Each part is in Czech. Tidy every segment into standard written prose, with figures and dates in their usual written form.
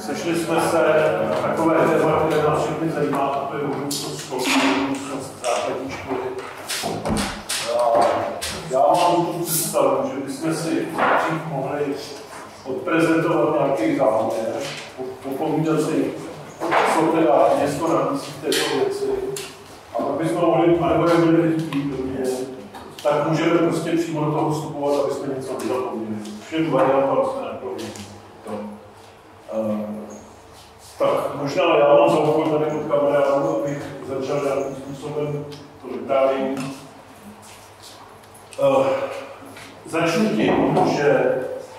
Sešli jsme se na takové téma, které nás všechny zajímá, a to je budoucnost školky, budoucnost základní školy. Já mám tu představu, že bychom si dřív mohli odprezentovat nějaký záměr, popovídat si, co teda město nabízí v této věci, a pak bychom mohli, anebo jak budeme chtít, tak můžeme prostě přímo do toho vstupovat, aby jsme něco nezapomněli. Všem variantám jsme neprověděli. Tak možná já mám za úkol tady od kamarádu, abych začal nějakým způsobem to vyprávění. Začnu tím, že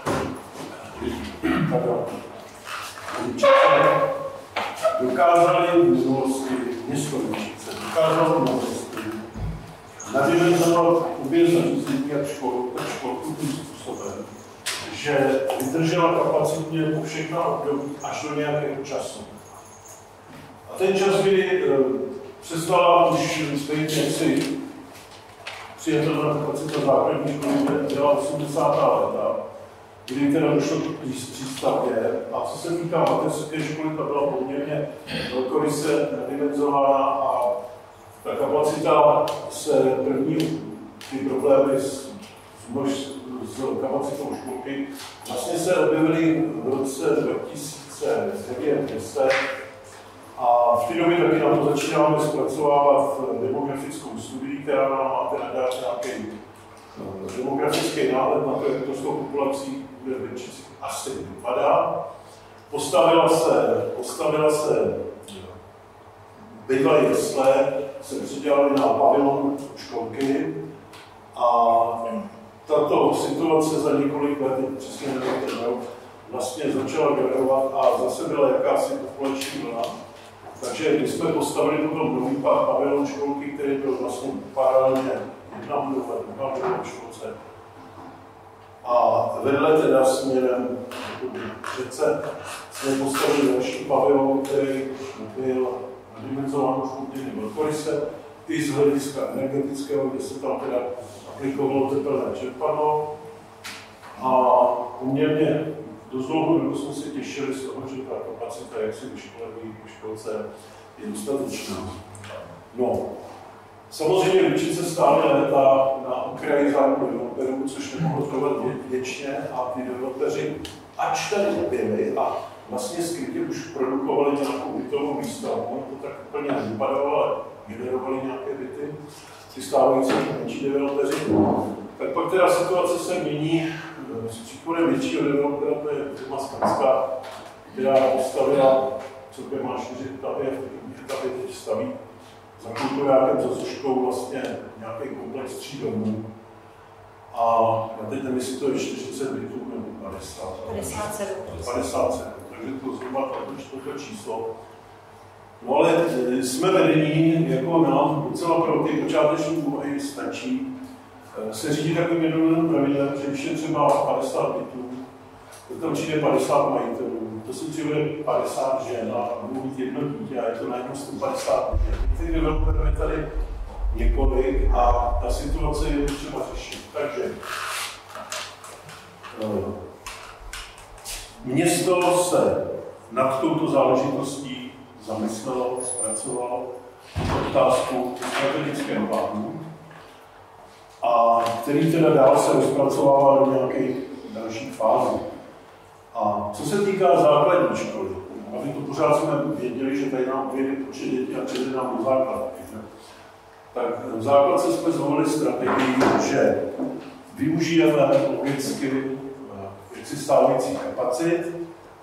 dokázali v minulosti, město Lučice, dokázali v minulosti nadimenzovat obě zařízení a školku tím způsobem, že vydržela kapacitně po všechna období až do nějakého času. A ten čas, kdy přestala už stejně si přijatelná kapacita základní školy, byla 80. léta, kdy teda došlo k přístavbě. A co se týká mateřské školy, ta byla poměrně velkoryse nadimenzována a ta kapacita se první ty problémy s kapacitou školky vlastně se objevily v roce 2009-2010 a v té době taky na to začínáme zpracovávat demografickou studii, která nám má teda dát nějaký demografický náhled na to, jak to s tou populací bude asi vypadá. Postavila se bydlé jesle, se předělali na pavilon školky a tato situace za několik let, přesně nevím, vlastně začala generovat a zase byla jakási populační vlna. Takže když jsme postavili potom nový pavilon školky, který byl vlastně paralelně jedna budova, druhá budova školce. A vedle teda směrem přece jsme postavili další pavilon, který byl nadimenzován už poměrně velkoryse, i z hlediska energetického, kde se tam teda aplikovalo teplné čerpadlo. A poměrně dost dlouho dobu jsme se těšili z toho, že ta kapacita, jak si vyškolený v školce, je dostatečná. No, samozřejmě Lučice stále léta na okraji zájmu developerů, což nemohlo trvat věčně a ty developeři, ač tady objevili a vlastně skrytě už produkovali nějakou bytovou výstavbu, to tak úplně nevypadalo, ale generovali nějaké byty, ty stávající menší developeři. Tak pak teda situace se mění s příchodem většího developera, to je firma Skanska, která postavila, co má 4 etapy, v první etapě teď staví za kulturákem, za Zuškou vlastně nějaký komplex 3 domů. A já teď nevím, jestli to je 40 bytů nebo 50. 57. Takže to zhruba toto číslo. No ale jsme vedení, jako nám docela pro ty počáteční úvahy stačí se řídí takovým jednoduchým pravidlem, že když je třeba 50 bytů, to tam přijde 50 majitelů, to si přivede 50 žen a budou mít jedno dítě a je to najednou 150 dítě. Těch developerů je tady několik a ta situace je třeba řešit. Takže město se nad touto záležitostí zamyslelo, zpracovalo otázku strategického plánu, a který teda dál se rozpracovává do nějakých dalších fází. A co se týká základní školy, aby to pořád jsme věděli, že tady nám vyjde počet dětí a přijde nám do základky. Tak v základce jsme zvolili strategii, že využijeme logicky stávajících kapacit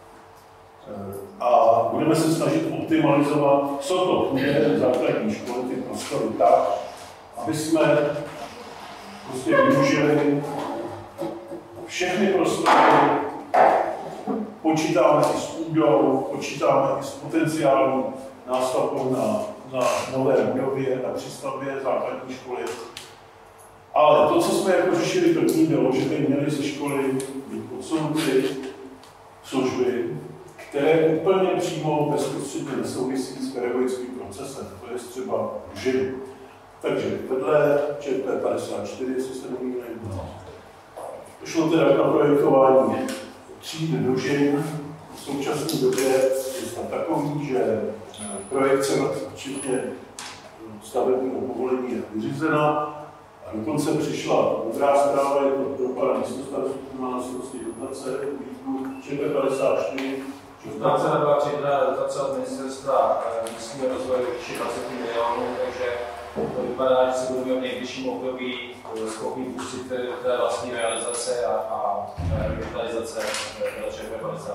a budeme se snažit optimalizovat, co to bude v základní školy, ty prostory tak, aby jsme prostě využili všechny prostory, počítáme i s půdou, počítáme i s potenciálním nástavbou na nové budově, na přístavbě základní školy. Ale to, co jsme jako řešili první, bylo, že by měli ze školy být odsunuty služby, které úplně přímo bezprostředně nesouvisí s pedagogickým procesem, to je třeba družiny. Takže vedle ČP 54, jestli se nemýlím, došlo teda na projektování 3 družin. V současné současné době je takový, že projekce včetně stavebního povolení je vyřízena a dokonce přišla dobrá zpráva, je to pro pana místostarostu, má na starosti dotace, ČP54. Dotace nebyla přidělena dotace od ministerstva místního rozvoje výši 20 milionů, takže to vypadá, že se budeme v nejbližším období schopni pustit té vlastní realizace a revitalizace ČP54.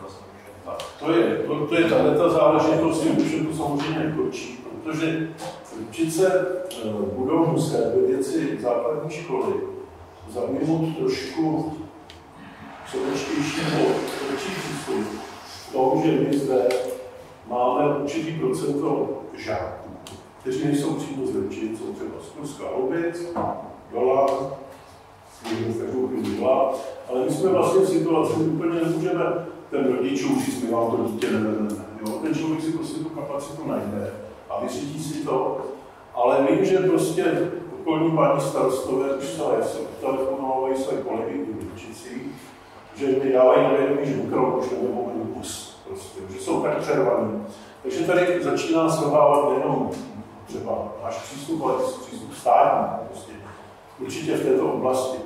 To je ta záležitost, že to samozřejmě nekončí, protože určice budou muset ve věci základní školy zaujmout trošku sovětštější nebo větší přístup k tomu, že my zde máme určitý procento žáků, kteří nejsou přímo z Vlčic, jsou třeba z Kurska Hloubic, Dola, někdo v každou chvíli Dola, ale my jsme vlastně v situaci, že úplně nemůžeme ten rodičům říct, my vám to dítě nevedeme. Ten člověk si prostě tu kapacitu najde a vyřídí si to, ale vím, že prostě okolní páni starostové už se telefonovají své kolegy v Vlčicích, že mi dávají na vědomí, že Mikrok už nebyl ani kus, prostě, že jsou tak přervaní. Takže tady začíná srovnávat nejenom třeba náš přístup, ale přístup státní, prostě, určitě v této oblasti.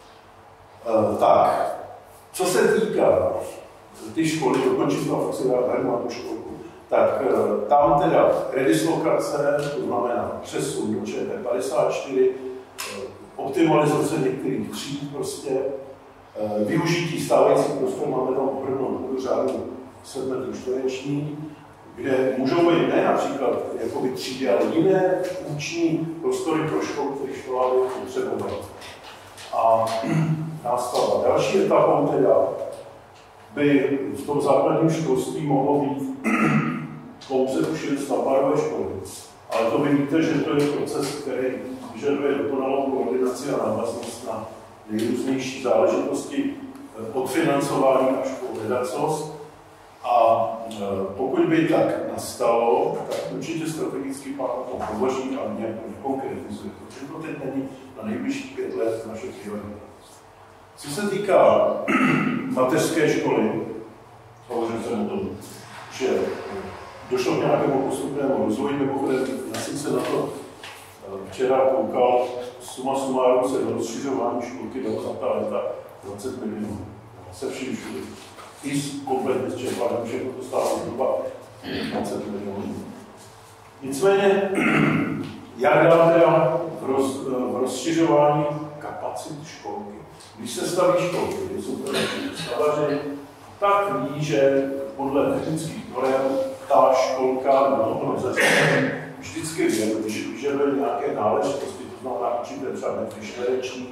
Tak, co se týká ty školy, dokončit to fakt si dá tu školku, tak tam teda redislokace, to znamená přesun do ČT54, optimalizace některých tříd, prostě využití stávajících prostor, máme tam ohromnou řádu 7 metrů čtverečních, kde můžou být ne například jakoby třídy, ale jiné funkční prostory pro školu, které škola by potřebovala. A nástava. Další etapou teda by v tom základním školství mohlo být pouze už jen stavbárové školy. Ale to vy víte, že to je proces, který vyžaduje dokonalou koordinaci a návaznost na nejrůznější záležitosti od financování až po ledacos. A pokud by tak nastalo, tak určitě strategický plán o tom hovoří a nějak to nekonkretizuje, protože to teď není na nejbližších 5 let naše priorita. Co se týká mateřské školy, hovořil jsem o tom, že došlo k nějakému postupnému rozvoji, mimochodem, já jsem se na to včera koukal, suma sumárum se do rozšiřování školky dalo za ta léta 20 milionů, se vším všude. I kompletně s čerpaním, všechno to stálo zhruba 20 milionů. Nicméně, jak dál teda v rozšiřování kapacit školky. Když se staví školky, kde jsou teda stavaři, tak ví, že podle technických norem ta školka nebo toho zařízení vždycky vyžaduje nějaké náležitosti, to znamená určité třeba metry čtvereční,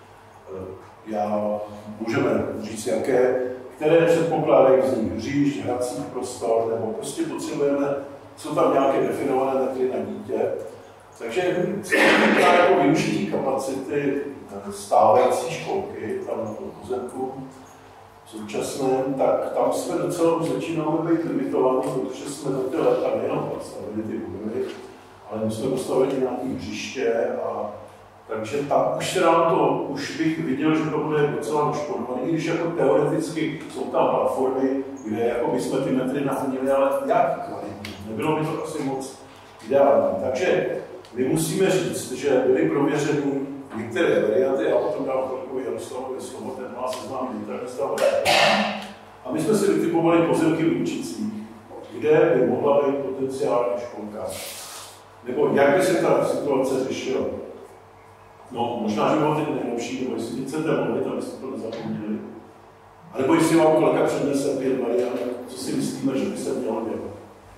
můžeme říct jaké, které předpokládají vznik hřišť, hracích prostor, nebo prostě potřebujeme, jsou tam nějaké definované metry na dítě. Takže jako využití kapacity stávající školky, tam na tom pozemku současném, tak tam jsme docela už začínáme být limitovaní, protože jsme za ty leta nejenom postavili ty budovy, ale my jsme postavili nějaké hřiště a takže tam už se nám to, už bych viděl, že to bude docela naškodované, i když jako teoreticky jsou tam platformy, kde jako by jsme ty metry nahodili, ale jak kvalitní, nebylo by to asi moc ideální. Takže my musíme říct, že byly prověřeny některé varianty, já potom dám kolegovi Jaroslavovi slovo, ten má seznámit internetista. A my jsme si vytipovali pozemky v Vlčicích, kde by mohla být potenciální školka. Nebo jak by se ta situace řešila? No, možná, že bylo teď nejlepší, nebo jestli chcete mluvit, abyste to nezapomněli. A nebo jestli vám kolega přednese 5 variant, co si myslíme, že by se mělo dělat.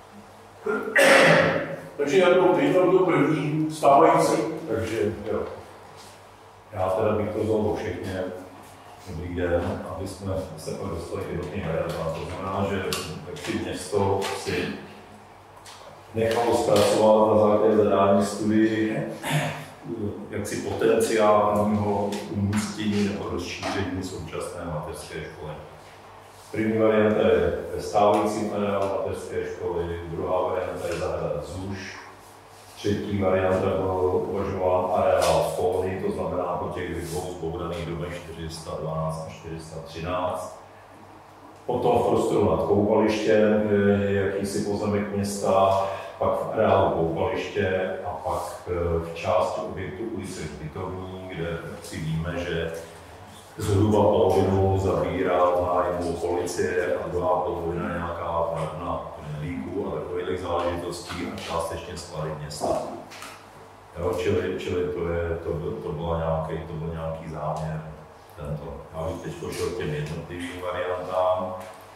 Takže já to první stávající. Takže jo. Já teda bych to vzal všechny. Dobrý den, aby jsme se pak dostali k jednotným variantám. To znamená, že město si nechalo zpracovat na základě zadání studii jaksi potenciálního umístění nebo rozšíření současné mateřské školy. První varianta je stávající areál mateřské školy, druhá varianta je zahrada ZUŠ, třetí varianta byl uvažován areál FONY, to znamená po těch dvou zbouraných domech 412 a 413. Potom v prostoru nad koupalištěm je jakýsi pozemek města, pak v areálu koupaliště a pak v části objektu ulice Hřbitovní, kde si víme, že zhruba polovinu zabírá nájmu policie a druhá polovina nějaká na knedlíků a takových záležitostí a částečně sklady města. Jo, čili to byl nějaký záměr. Já bych teď pošel k těm jednotlivým variantám.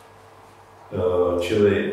Čili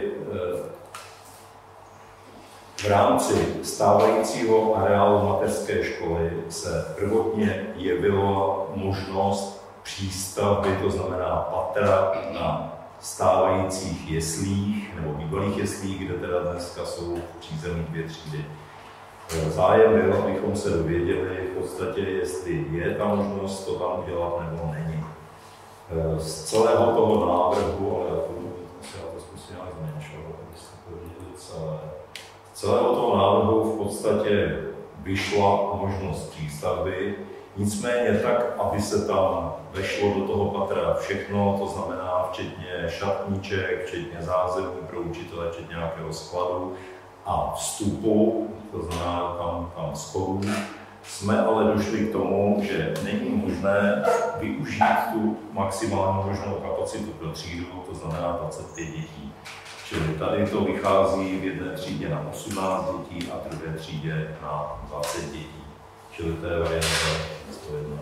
v rámci stávajícího areálu mateřské školy se prvotně jevila možnost přístavby, to znamená patra na stávajících jeslích nebo bývalých jeslích, kde teda dneska jsou v přízemí 2 třídy. Zájem byl, abychom se dověděli v podstatě, jestli je ta možnost to tam udělat nebo není. Z celého toho návrhu, ale já to zkusím nějak zmenšovat, abyste to viděli celé. Z celého toho návrhu v podstatě vyšla možnost přístavby, nicméně tak, aby se tam vešlo do toho patra všechno, to znamená včetně šatníček, včetně zázemí pro učitele, včetně nějakého skladu a vstupu, to znamená tam schodů, jsme ale došli k tomu, že není možné využít tu maximální možnou kapacitu pro třídu, to znamená 25 dětí. Čili tady to vychází v jedné třídě na 18 dětí a v druhé třídě na 20 dětí. Čili to je varianta 101.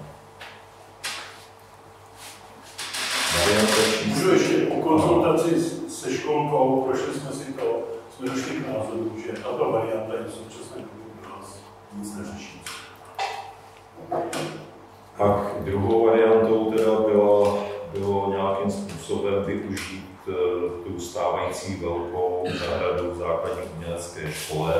Můžu ještě po konzultaci se školkou, prošli jsme si to, jsme došli k názoru, že tato varianta je v současné době pro nás nic neřeší. Pak druhou variantou teda bylo nějakým způsobem využít tu stávající velkou zahradu v základní umělecké škole,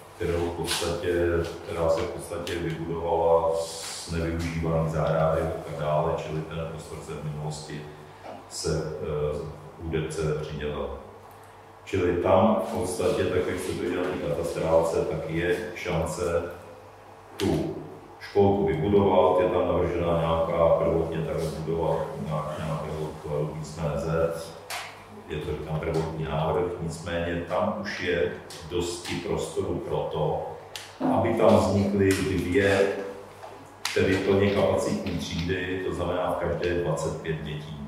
která se v podstatě vybudovala z nevyužívaných zahrádek a tak dále, čili ten prostor se v minulosti se údepce přidělal. Čili tam v podstatě, tak jak se to dělá na katastrálce, tak je šance tu školku vybudovat, je tam navržená nějaká prvotně tak budovat nějakého písmene Z, je to říkám prvotní návrh, nicméně tam už je dosti prostoru pro to, aby tam vznikly 2 tedy plně kapacitní třídy, to znamená v každé 25 dětí.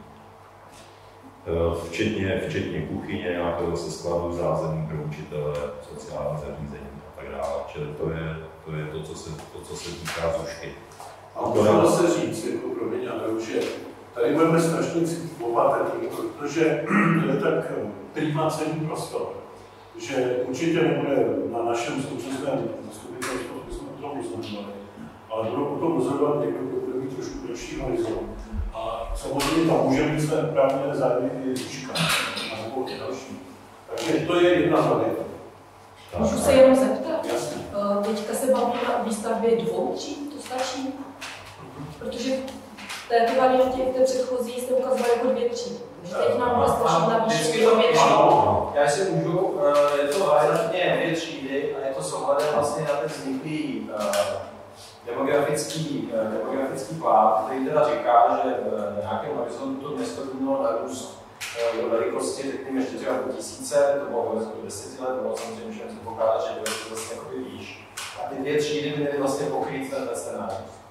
Včetně kuchyně, nějakého se skladu, zázemí pro učitele, sociální zařízení a tak dále. Čili to je to, co se týká zušky. A můžu zase říct, jako pro mě, že tady budeme strašně opatrní, protože je tak prima celý prostor, že určitě nebude na našem současném zastupitelstvu, aby jsme o tom rozhodovali, ale budou o tom rozhodovat někdo, kdo bude mít trošku delší horizont. A samozřejmě tam může být své právně zájmy i Zuška, nebo i další. Takže to je jedna z variant. Můžu se jenom zeptat? Jasně. Teďka se bavíme o výstavbě 2 tříd, to stačí? Protože v této variantě, v té předchozí, jste ukazovali jako 2 třídy. Takže teď nám bude stačit navýšit do 2 třídy. Já si můžu, je to variantně 2 třídy a je to s ohledem vlastně na ten vzniklý demografický plán, který teda říká, že v nějakém horizontu město by mělo narůst do velikosti, řekněme, 4,5 tisíce, to bylo horizontu 10 let, bylo samozřejmě můžeme předpokládat, že bude to vlastně jako výš. A ty 2 třídy by měly vlastně pokrýt ten nárůst.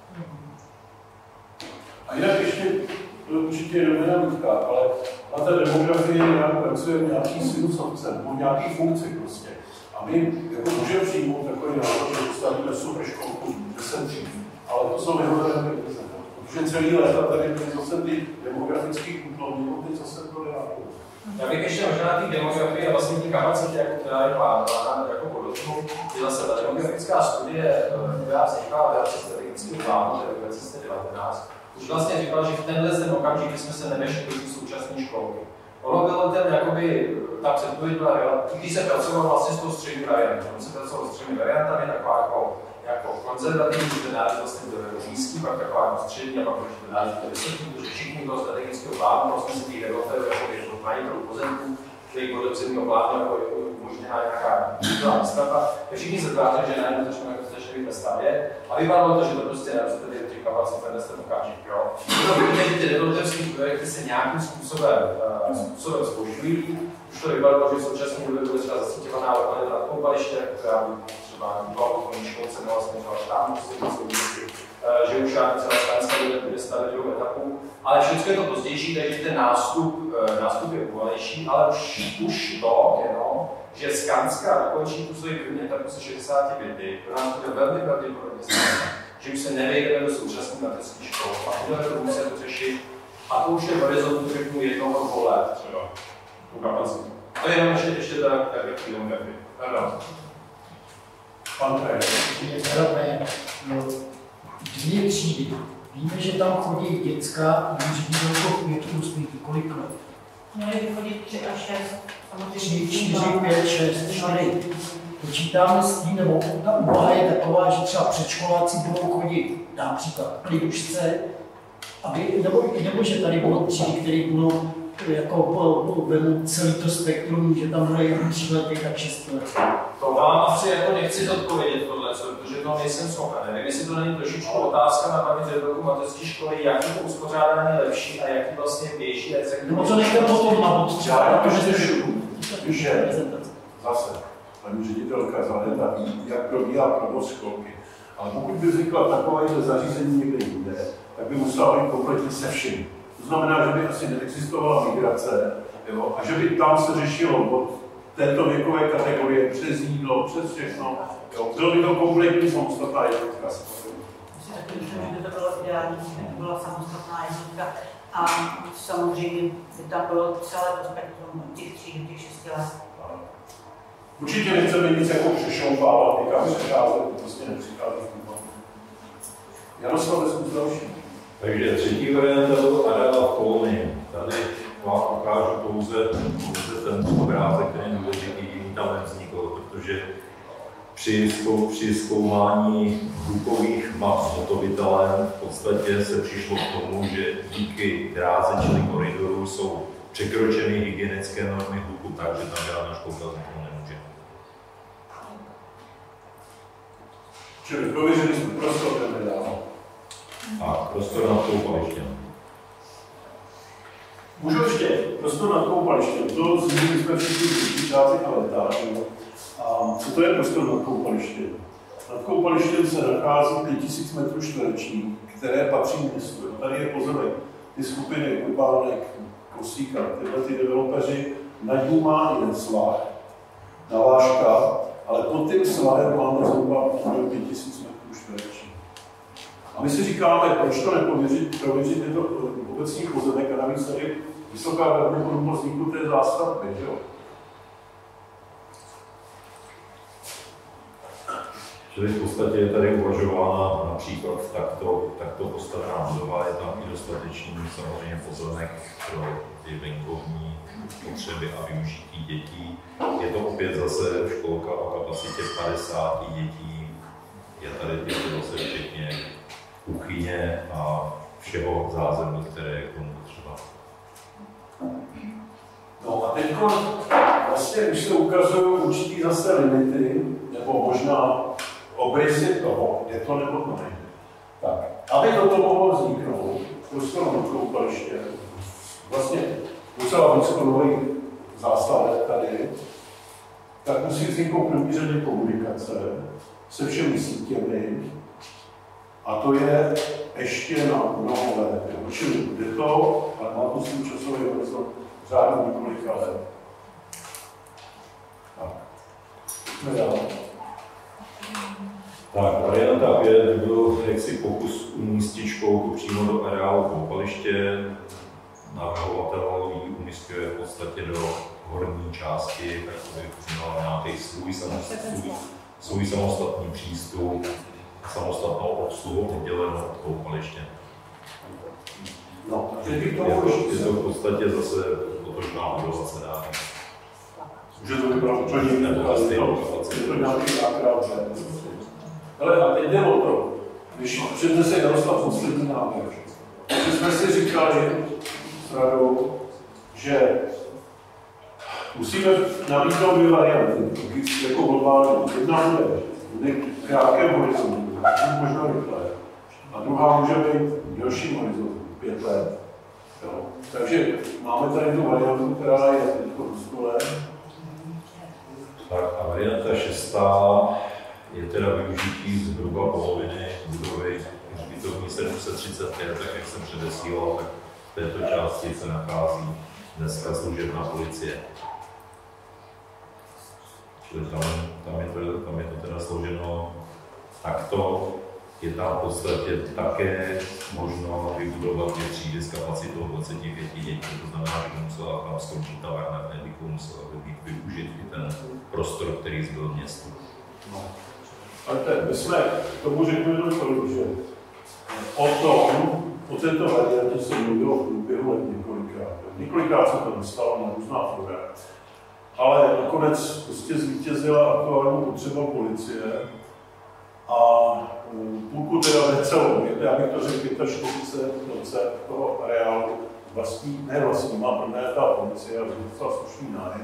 A jinak ještě, to určitě je dobrá nabídka, ale na té demografii nějak pracuje nějaký sinusovce nebo nějaký funkci prostě. A my jako můžeme přijmout takový návod, že postavíme super školku 10 tříd, ale to jsou vyhozené peníze. Protože celý léta tady byly zase ty demografické útlony, teď zase to nenápadlo. Já bych ještě možná ty demografii a vlastně ty kapacity, jako která je plánována jako podotknu, je zase ta demografická studie, která vznikla v rámci strategického plánu, v 2019, už vlastně říkala, že v tenhle okamžik jsme se nevešli do současné školky. Ono bylo ten, jakoby, ta předpověď byla, když se pracoval vlastně s tou střední variantou. On se pracoval s 3 variantami, taková jako konzervativní, čtenář vlastně do nízký, pak taková střední a pak čtenář do vysoký, protože všichni toho strategického plánu vlastně se těch developerů mají pro pozemku, který podle územního plánu jako umožněná nějaká výstavba. Všichni se tváří, že najednou začneme být ve stavě a vypadalo to, že to prostě neroste ty kapacity v ten okamžik. Vidíme, že ty developerské projekty se nějakým způsobem zpožďují. Už to vypadalo, že v současné době bude třeba zasíťovaná lokalita nad koupaliště, která by třeba byla okolní školce, mohla směřovat tam, že už celá Skánská bude stavět druhou etapu. Ale všechno je to pozdější, takže ten nástup je pomalejší, ale už to jenom, že Skánská dokončí tu svoji první etapu se 60 byty, pro nás bude velmi pravděpodobně znamená, že už se nevejdeme do současných mateřských škol a budeme to muset řešit. A to už je v horizontu řeknu 1-2 let třeba tu kapacitu. To je jenom ještě teda takhle kilometry. Ano. Pan Trajek. Dvě třídy. Víme, že tam chodí dětská a může být velkou květu úspěchy. Kolik let? Měli by chodit 3 až 6. 4, 5, 6, 4. Počítáme s tím, nebo ta úvaha je taková, že třeba předškoláci budou chodit například v klidušce, nebo že tady budou třídy, které budou jako celý to spektrum, že tam bude jak 3 lety, tak 6 let. To vám asi jako nechci zodpovědět tohle, protože to nejsem schopen. Nevím, jestli to není trošičku otázka na paměť ředitelů mateřské školy, jaký to uspořádání je lepší a jaký vlastně běží. No to nechte potom na bod třeba, že zase paní ředitelka Zaneta ví, jak probíhá provoz školky. Ale pokud by vznikla takovéhle zařízení někde jinde, tak by musela být kompletně se vším. To znamená, že by asi neexistovala migrace, jo, a že by tam se řešilo od této věkové kategorie přes jídlo, přes všechno. Jo. Bylo by to kompletní samostatná jednotka. Taky myslím, že by to bylo ideální, kdyby byla samostatná jednotka a samozřejmě by tam bylo celé to spektrum těch 3 do těch 6 let. Určitě nechceme nic jako přešoupávat, někam přecházet, to prostě nepřichází v úvahu. Jaroslav, zkus další. Takže třetí varianta byl areál v Kolonii. Tady vám ukážu pouze ten obrázek, který je důležitý, jiný tam nevznikl, protože při zkoumání hlukových map s zhotovitelem v podstatě se přišlo k tomu, že díky dráze čili koridoru jsou překročeny hygienické normy hluku tak, že tam žádná školka vzniknout nemůže. Čili prověřili jsme prostor ten nedávno. A prostor nad koupalištěm. Můžu ještě prostor nad koupalištěm. To zmínili jsme všichni žáci a letáři. A co to je prostor nad koupalištěm? Nad koupalištěm se nachází 5000 m2, které patří městu. Tady je pozemek. Ty skupiny Urbánek, Kosíka, tyhle ty developeři, nad ní má jeden svah, navážka, ale pod tím svahem máme zhruba 5000 m2. A my si říkáme, proč to nepověřit, je to obecní pozemek a navíc tady vysoká pravděpodobnost vzniku té zástavby, jo? Čili v podstatě je tady uvažována například takto postavená budova, je tam i dostatečný samozřejmě pozemek pro ty venkovní potřeby a využití dětí. Je to opět zase školka o kapacitě 50 dětí, je tady zase včetně kuchyně a všeho zázemí, které je k tomu potřeba. No a teď vlastně už se ukazují určitý zase limity, nebo možná obrysy toho, je to nebo to nejde. Tak, aby toto mohlo vzniknout, prostor nad koupaliště, vlastně docela blízko nových zástavek tady, tak musí vzniknout první řadě komunikace se všemi sítěmi, a to je ještě na mnoho let. Čili jde to, ale má to svůj časový horizont řádně několika let. Tak. Tak, varianta 5 byl jaksi pokus umístit školku přímo do areálu koupaliště. Navrhovatel ji umísťuje v podstatě do horní části, tak aby měla nějaký svůj samostatný přístup, samostatnou obsluhu oddělenou od koupaliště. No, je to v podstatě zase totožná budova, se dá. Může to vypadat úplně jiné, je to nějaký zákrát. Ale a teď jde o to, když přednese Jaroslav poslední návrh, že jsme si říkali s radou, že Musíme nabídnout dvě varianty, jako globální. Jedna bude v krátkém horizontu, možná rychle, a druhá může být v delším horizontu, 5 let. Jo. Takže máme tady tu variantu, která je v stole. Tak a varianta 6. je teda využití zhruba poloviny budovy hřbitovní 735, tak jak jsem předesílal, tak v této části se nachází dneska služebná policie. Čili tam je to teda složeno takto. Je tam v podstatě také možno vybudovat 2 třídy s kapacitou 25 dětí, to znamená, že musela tam skončit ta varna, kdyby musela být využit i ten prostor, který zbyl v městu. No. Ale my jsme k tomu řekli jenom tolik, že o této variantě se mluvilo v průběhu let několikrát. Několikrát se to dostalo na různá fora. Ale nakonec prostě zvítězila aktuální potřeba policie a půlku teda necelou, já bych to řekl 45% toho areálu vlastní, ne vlastní, má pronajatá policie, ale docela slušný nájem.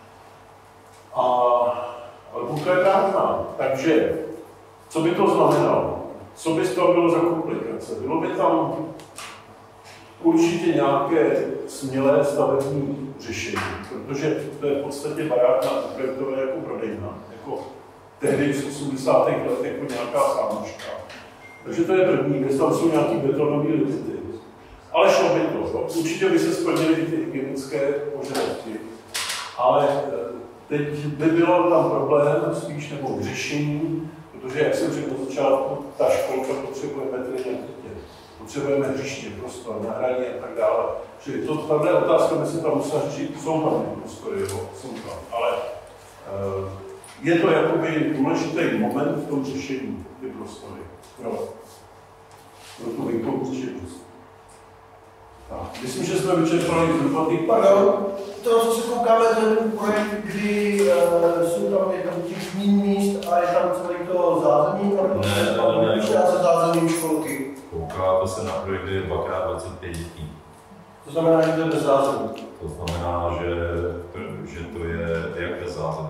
Ale půlka je prázdná. Takže, co by to znamenalo? Co by z toho bylo za komplikace? Bylo by tam určitě nějaké smělé stavební řešení, protože to je v podstatě barák na projektové jako prodejna, jako tehdy v 80. letech jako nějaká sámoška. Takže to je první věc, tam jsou nějaký betonové limity. Ale šlo by to, určitě by se splnily ty hygienické požadavky, ale teď by bylo tam problém spíš nebo řešení, protože, jak jsem řekl na začátku, ta školka potřebuje metry na dítě, potřebujeme hřiště, prostor, na hraní a tak dále. Čili tahle otázka by se tam musela řešit, jsou tam ty prostory, jsou tam, ale je to jakoby důležitý moment v tom řešení, ty prostory, pro tu venkovou činnost. Myslím, že jsme vyčerpali zhruba ty to, co se koukáme, to je ten projekt, kdy je tam těch míst a je tam celý to zázemí, ne, se zázemí školky. Koukáte se na projekt, kde je 2x25 dětí. To znamená, že to je bez zázemí. To znamená, že to je jak bez zázemí.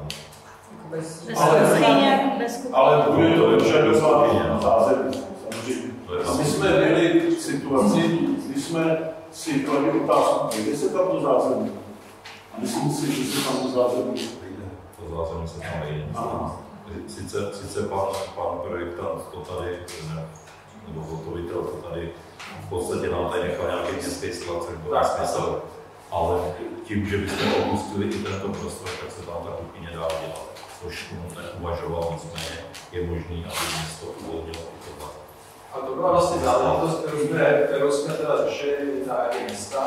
Ale bude to vyžadovat zázemí, samozřejmě. A my jsme měli situaci, kdy jsme si kladli otázku, kde se tam to zázemí. A myslím si, že se tam to zázemí nejde. To zázemí se tam nejde. Sice pan projektant to tady, nebo hotovitel to tady v podstatě nám tady nechal nějaký městský sklad, což byl smysl. Ale tím, že bychom opustili i tento prostor, tak se tam ta kuchyně dá dělat. Což neuvažoval, nicméně je možný, aby město uvolnilo i tohle. A to byla vlastně záležitost, kterou jsme teda řešili na města.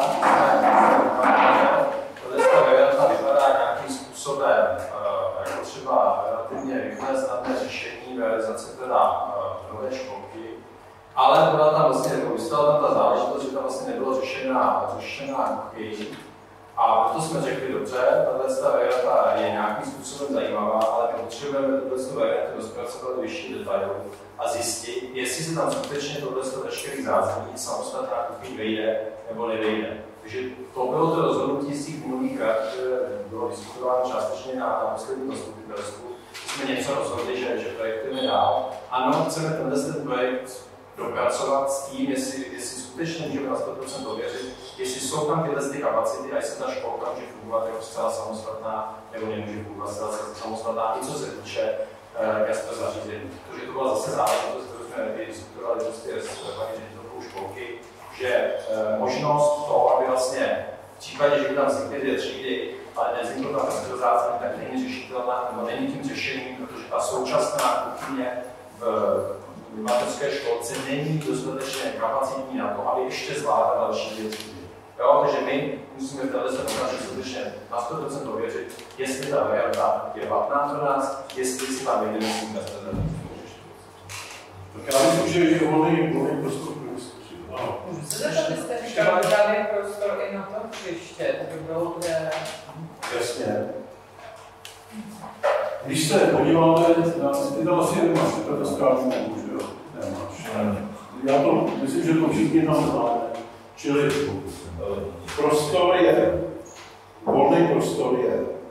Ta varianta vypadá nějakým způsobem, jako třeba relativně rychlé snadné řešení realizace teda nové školky, ale byla tam vlastně, nebo vystala tam ta záležitost, že tam vlastně nebylo řešená kuchyň. A proto jsme řekli, dobře, tato varianta je nějakým způsobem zajímavá, ale my potřebujeme tuto variantu rozpracovat do vyšší detailu a zjistit, jestli se tam skutečně tohle veškerý zázemí samostatná kuchyň vejde nebo nevejde. Takže to bylo to rozhodnutí z těch minulých let, které bylo diskutováno částečně na posledním zastupitelstvu. Jsme něco rozhodli, že projektujeme dál. Ano, chceme ten projekt dopracovat s tím, jestli skutečně můžeme na 100% ověřit, jestli jsou tam tyhle kapacity a jestli ta školka může fungovat jako zcela samostatná nebo nemůže fungovat zcela samostatná, i co se týče gastro zařízení. Protože to byla zase záležitost, kterou jsme diskutovali prostě s paní ředitelkou školky, že možnost toho, aby vlastně v případě, že by tam vznikly 2 třídy, ale nevzniklo tam gastro zázemí, tak není řešitelná, nebo není tím řešením, protože ta současná kuchyně v mateřské školce není dostatečně kapacitní na to, aby ještě zvládala další věci. Takže my musíme v této situaci skutečně na 100% ověřit, jestli ta varianta je platná pro nás, jestli si tam vyjdeme s tím gastrodem. Tak já myslím, že je volný prostor pro diskusi. Můžu se zeptat, byste říkali, že tam je prostor i na to hřiště, to by bylo kde... Jasně. Když se podíváme na ty tam asi nemáš, to zkrátka že jo? Nemáš. Já to myslím, že to všichni tam známe. Čili prostor je, volný prostor je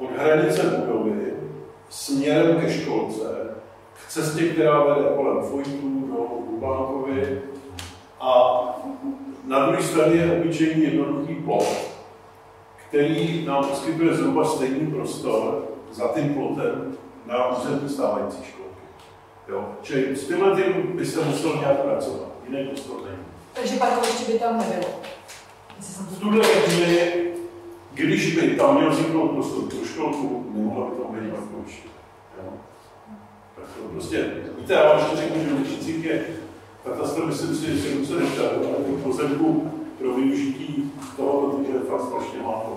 od hranice budovy směrem ke školce, k cestě, která vede kolem Fojtů do Bubánkovy a na druhé straně je obyčejný jednoduchý plot, který nám poskytuje zhruba stejný prostor za tím plotem na území stávající školky. Jo? Čili s tímhle tím by se musel nějak pracovat, jiný prostor není. Takže parkoviště by tam nebylo? V tuhle chvíli, když by tam měl vzniknout prostor pro školku, nemohla by tam být parkoviště. Tak to prostě, víte, já ještě řeknu, že Ličicích je katastr, myslím si, že se ruce nešel, ale těch pozemků pro využití toho je fakt strašně málo.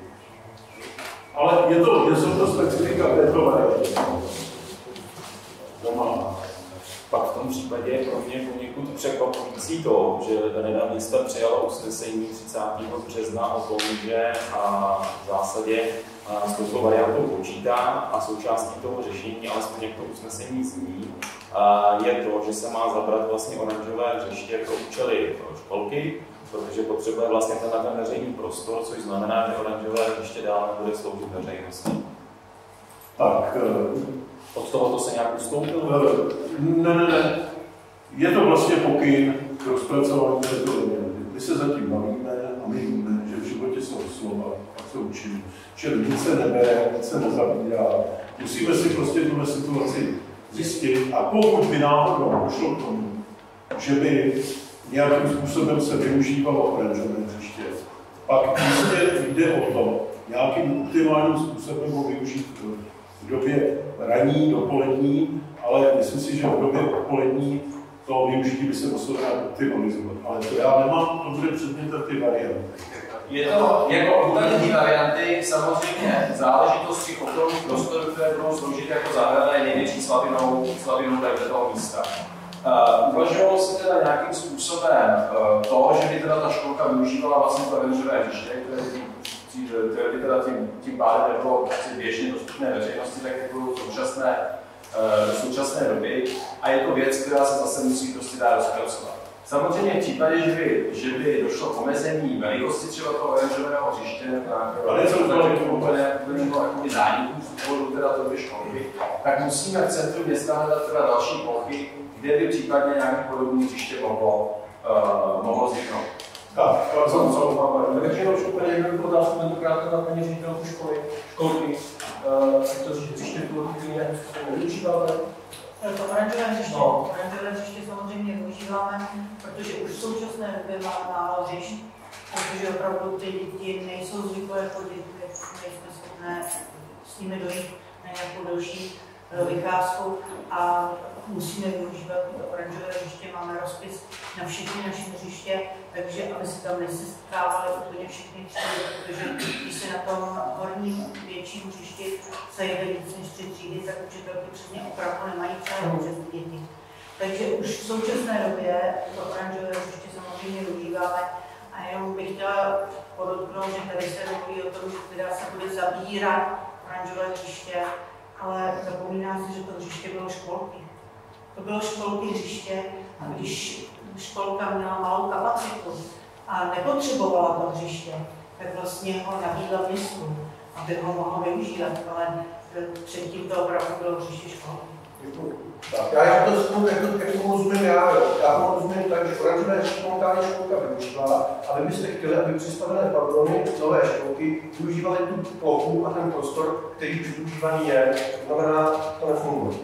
Ale jsou to specifika této varianty. Pak v tom případě je pro mě poněkud překvapující to, že Rada města přijala usnesení 30. března o tom, že v zásadě s touto variantou počítá a součástí toho řešení, alespoň jak to usnesení zní, je to, že se má zabrat vlastně oranžové hřiště pro účely školky, protože potřebuje vlastně ten veřejný prostor, což znamená, že oranžové hřiště dál nebude sloužit veřejnosti. Tak, od tohoto se nějak ustoupilo? Ne. Je to vlastně pokyn k rozpracování této varianty. My se zatím bavíme a my víme, že v životě jsou slova a jsou činy. Čili nic se nebere, nic se nezabírá. Musíme si prostě tuhle situaci zjistit a pokud by náhodou došlo k tomu, že by nějakým způsobem se využívalo oranžové hřiště, pak prostě jde o to, nějakým optimálním způsobem ho využít v době ranní, dopolední, ale myslím si, že v době odpolední to využití by se muselo nějak optimalizovat. Ale to já nemám, to bude předmětem ty varianty. Je to jako alternativní varianty, samozřejmě záležitosti okolních prostorů, které budou sloužit jako zahrada, je největší slabinou toho místa. Uvažovalo se teda nějakým způsobem to, že by teda ta školka využívala vlastně to oranžové hřiště, které by teda tím pádem nebylo běžně dostupné veřejnosti, tak jako v současné doby. A je to věc, která se zase musí prostě dát rozpracovat. Samozřejmě v případě, že by došlo k omezení velikosti třeba toho oranžového hřiště, nějakého zániků z důvodu teda té školky, tak musíme v centru města hledat teda další plochy, kde by případně nějaké podobné hřiště mohlo vzniknout. Tak, takže už úplně jednoduchou otázku tentokrát na paní ředitelku školky, jak to hřiště nevyužíváme. To oranžové hřiště samozřejmě využíváme, protože už v současné době máme málo hřišť, protože opravdu ty děti nejsou zvyklé chodit, nejsme schopné s nimi dojít na nějakou delší vycházku a musíme využívat to oranžové hřiště, máme rozpis na všechny naše hřiště, takže aby se tam nesestkávaly úplně všechny třídy, protože když se na tom horním větším hřišti sejde víc než 3 třídy, tak učitelky přesně opravdu nemají čas přes děti. Takže už v současné době to oranžové hřiště samozřejmě využíváme a jenom bych chtěla podotknout, že tady se mluví o tom, že teda se bude zabírat oranžové hřiště, ale zapomíná se, že to hřiště bylo školky. To bylo školky hřiště a když školka měla malou kapacitu a nepotřebovala to hřiště, tak vlastně ho nabídla městu, aby ho mohlo využívat, ale předtím to opravdu bylo hřiště školky. Tak, já to řeknu, jak tomu rozumím já tomu rozumím tak, že oranžové hřiště momentálně školka využívala, a vy byste chtěli, aby přistavené pavilony nové školky využívaly tu plochu a ten prostor, který už využívaný je. To znamená, to nefunguje.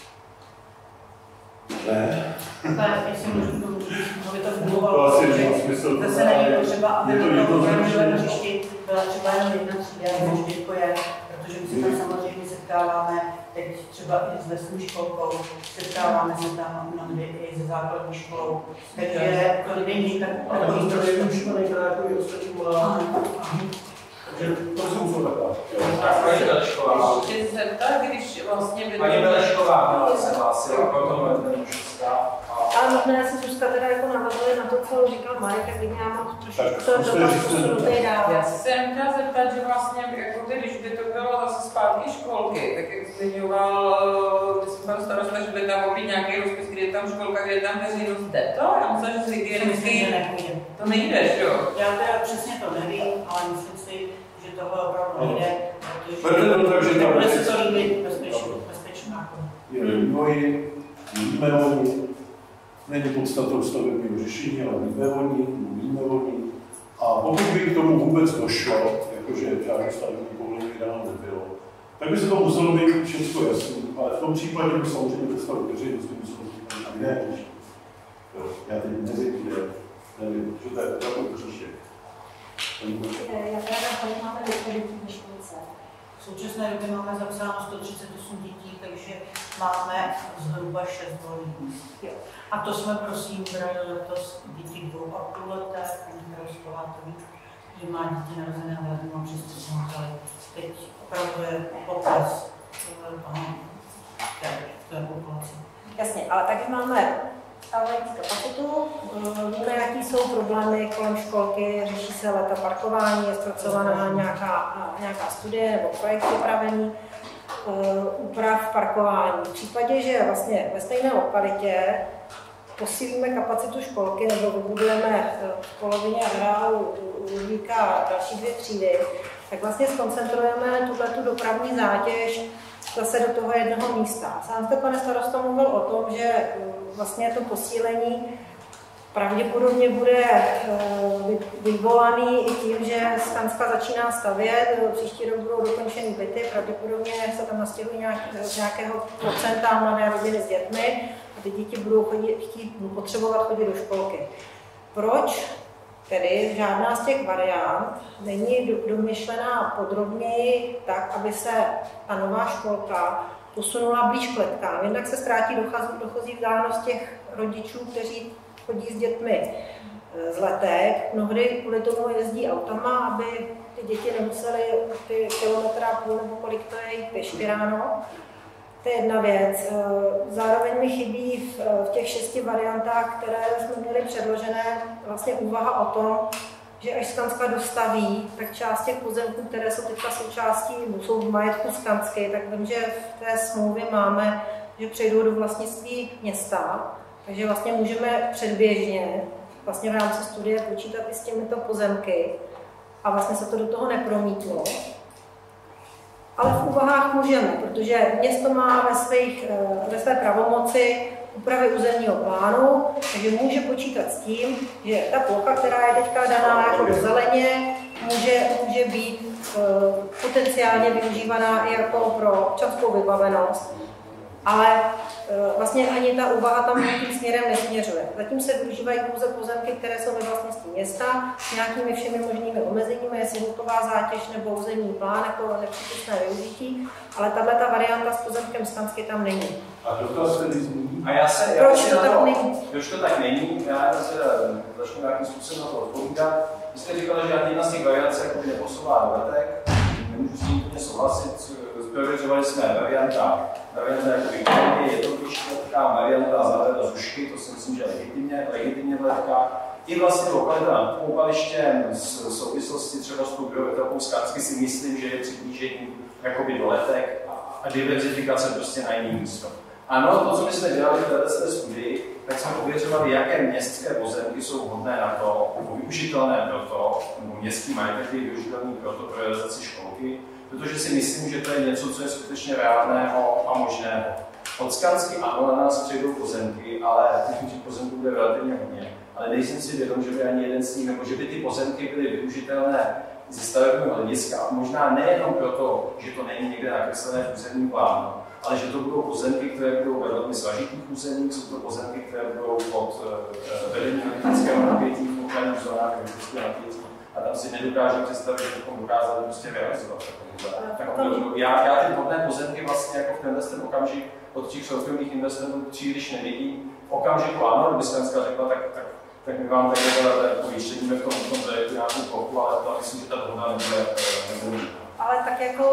Ne. Tak, jestli můžu, aby to fungovalo, To asi nemá smysl. zase není potřeba, aby na tom oranžovém hřišti byla třeba jenom jedna třída, než teďko je, protože my se tam samozřejmě setkáváme teď třeba i s lesní školkou, setkáváme se tam mnohdy i se základní školou, takže to není tak... Ale to je využívaný na nějaký ostatní malá. Takže to se muselo takhle. Paní Belešková. Chci se zeptat, když vlastně by... Paní Belešková se hlásila, potom nemůžu stát. Ale možná já se Zuzka teda jako navazuje na to, co říkal Marek, tak bych já mám trošku to dotaz posunutý dál. Já se chtěla zeptat, že vlastně, jako když by to bylo zase zpátky školky, tak jak zmiňoval, myslím, pan starosta, že by tam mohl být nějaký rozpis, kde je tam školka, kde je tam veřejnost. Jde to? Já myslím, že z hygienický to nejde, že jo? Já teda přesně to nevím, ale myslím si, že tohle opravdu nejde, protože Bude se to líbit bezpečná. Je vývoj, víme o ní, není podstatou stavebního řešení, ale víme o ní. A pokud by k tomu vůbec došlo, jakože žádné stavební povolení vydáno nebylo, tak by se to muselo být všechno jasné, ale v tom případě by samozřejmě představit veřejnosti muselo být jiné. Já teď nevím, že to je opravdu řešení. Jaké tady máme liquidity ve školce? V současné době máme zapsáno 138 dětí, takže máme zhruba 6 volných míst. A to jsme prosím brali letos děti 2,5 leté, paní Karostová to ví, že má děti narozené v lednu a přes 3 let. Teď opravdu je pokles té populace. Jasně, ale taky máme stávající kapacitu, víme, jaký jsou problémy kolem školky, řeší se leta parkování, je zpracovaná nějaká studie nebo projekt připravený, úprav parkování. V případě, že vlastně ve stejné lokalitě posílíme kapacitu školky nebo vybudujeme v polovině areálu Ludvíka další 2 třídy, tak vlastně zkoncentrujeme tuto dopravní zátěž zase do toho jednoho místa. Sám jste, pane starosto, mluvil o tom, že vlastně to posílení pravděpodobně bude vyvolaný i tím, že Skanska začíná stavět, příští rok budou dokončeny byty, pravděpodobně se tam nastěhují nějakého procenta mladé rodiny s dětmi a ty děti budou potřebovat chodit do školky. Proč tedy žádná z těch variant není domyšlená podrobněji tak, aby se ta nová školka posunula blíž k letkám? Jednak se zkrátí dochozí vzdálenost těch rodičů, kteří chodí s dětmi z letek. Mnohdy kvůli tomu jezdí autama, aby ty děti nemusely ty 1,5 kilometra nebo kolik to je jít pěšky ráno. To je jedna věc. Zároveň mi chybí v těch 6 variantách, které jsme měli předložené, vlastně úvaha o tom, že až Skanska dostaví, tak část těch pozemků, které jsou teďka součástí, jsou v majetku Skansky, tak vím, že v té smlouvě máme, že přejdou do vlastnictví města, takže vlastně můžeme předběžně vlastně v rámci studie počítat i s těmito pozemky a vlastně se to do toho nepromítlo. Ale v úvahách můžeme, protože město má ve své pravomoci úpravy územního plánu, takže může počítat s tím, že ta plocha, která je teďka daná jako do zeleně, může být potenciálně využívaná i jako pro občanskou vybavenost. Ale vlastně ani ta úvaha tam tím směrem nesměřuje. Zatím se využívají pouze pozemky, které jsou ve vlastnictví města s nějakými všemi možnými omezeními, jestli hluková zátěž nebo územní plán jako nepřípustné využití, ale tato varianta s pozemkem Skansky tam není. A dotaz se zní. Proč to tak není? Proč to tak není? Já se začnu nějakým způsobem na to odpovídat. Vy jste říkali, že jedna z těch variant se neposouvá do letek. Nemůžu s tím úplně souhlasit. Prověřovali jsme varianta jako výkonně, je to letka, varianta zaveda Zušky, to si myslím, že je legitimně v letkách. I vlastně lokalita nad koupalištěm v souvislosti třeba s tou bioetapou Skansky si myslím, že je přiblížení jakoby do letek a diverzifikace prostě na jiné místo. Ano, to, co my jsme dělali v této studii, tak jsme ověřovali, jaké městské pozemky jsou vhodné na to, nebo využitelné pro to, nebo městský majetek je využitelný pro to pro realizaci školky, protože si myslím, že to je něco, co je skutečně reálného a možného. Od Skansky ano, na nás přijdou pozemky, ale těch pozemků bude relativně hodně. Ale nejsem si vědom, že by ani jeden z nich, nebo že by ty pozemky byly využitelné ze stavebního hlediska. Možná nejenom proto, že to není někde nakreslené v územním plánu, ale že to budou pozemky, které budou ve velmi svažitých územích, jsou to pozemky, které budou pod vedením kritického napětí v ochranných zónách kritického napětí. A tam si nedokážu představit, že bychom dokázali prostě realizovat takovou. Já ty vhodné pozemky vlastně jako v tenhle okamžik od těch soukromých investmentů příliš nevidím. V okamžiku ano, kdyby Skanska řekla, tak my vám takhle vyštěníme v tom projektu nějakou plochu, ale to myslím, že ta dohoda nebude. Ale tak jako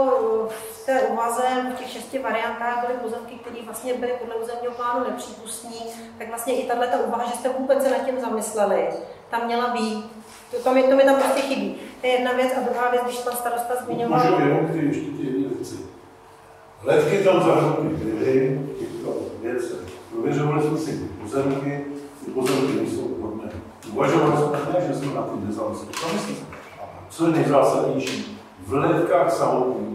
v té úvaze v těch 6 variantách byly pozemky, které vlastně byly podle územního plánu nepřípustní, tak vlastně i tato úvaha, že jste vůbec se nad tím zamysleli, tam měla být. To mi tam prostě chybí. To je jedna věc a druhá věc, když pan starosta zmiňoval. Můžu jenom ty ještě ty jedné věci. Letky tam zahrnuty byly, těchto věcí. Prověřovali jsme si pozemky, ty pozemky nejsou vhodné. Uvažovali jsme, že jsme na tím nezávislí. Co je nejzásadnější? V letkách samotných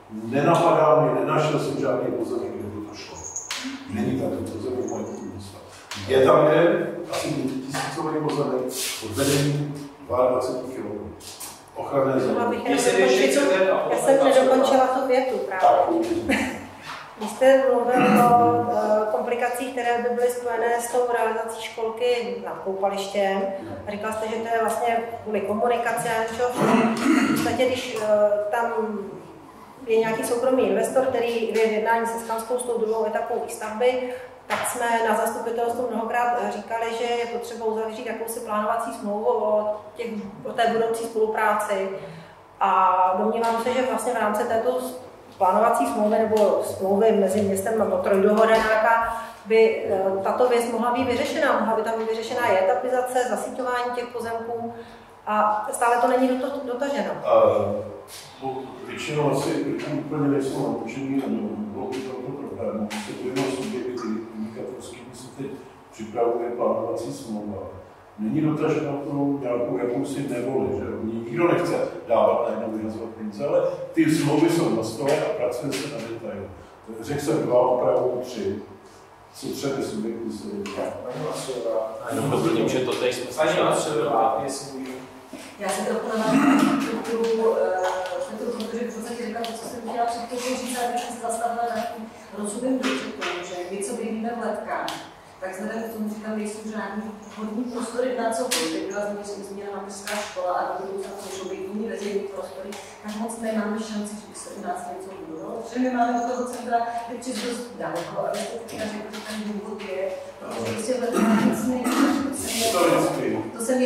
Nenapadá mě, nenašel jsem žádný pozemek, kde by to šlo. Není tady pozemek majetku města. Je tam asi 1000 pozemek od vedení 22 km. Ochranné zóny. Já jsem nedokončila tu větu právě. Vy jste mluvil o komplikacích, které by byly spojené s tou realizací školky nad koupalištěm. Říkal jste, že to je vlastně kvůli komunikaci a něčeho. V podstatě, když tam je nějaký soukromý investor, který je v jednání se Skanskou s tou druhou etapou výstavby, tak jsme na zastupitelstvu mnohokrát říkali, že je potřeba uzavřít jakousi plánovací smlouvu o té budoucí spolupráci. A domnívám se, že vlastně v rámci této plánovací smlouvy nebo smlouvy mezi městem nebo trojdohoda nějaká by tato věc mohla být vyřešena. Mohla by tam být vyřešena i etapizace, zasíťování těch pozemků a stále to není dotaženo. Většinou asi úplně nejsou naučení a nebylo by tohoto problému. Se dvěma subjekty podnikatelskými se teď připravuje plánovací smlouva. Není dotažena to nějakou jakousi nevoli, že nikdo nechce dávat najednou vyhazovat peníze, ale ty smlouvy jsou na stole a pracuje se na detailu. Řekl jsem 2, opravu 3. Co třeba subjekty se jenom doplním, že to tady jsme slyšeli. Já se trochu navážu protože v podstatě říkám to, co jsem chtěla předtím říct, ale když jsem se zastavila na tím rozumím dobře tomu, že my, co bydlíme v Letkách, tak vzhledem k tomu, že tam nejsou žádný vhodný prostory na cokoliv, teď byla zmíněna mateřská škola a do budoucna to můžou být jiný veřejný prostory, tak moc nemáme šanci, že by se u nás něco budovalo. Protože my máme do toho centra teď dost daleko, a vy jste teďka řekl, že ten důvod je, protože prostě v Letkách nic nejde. To se mi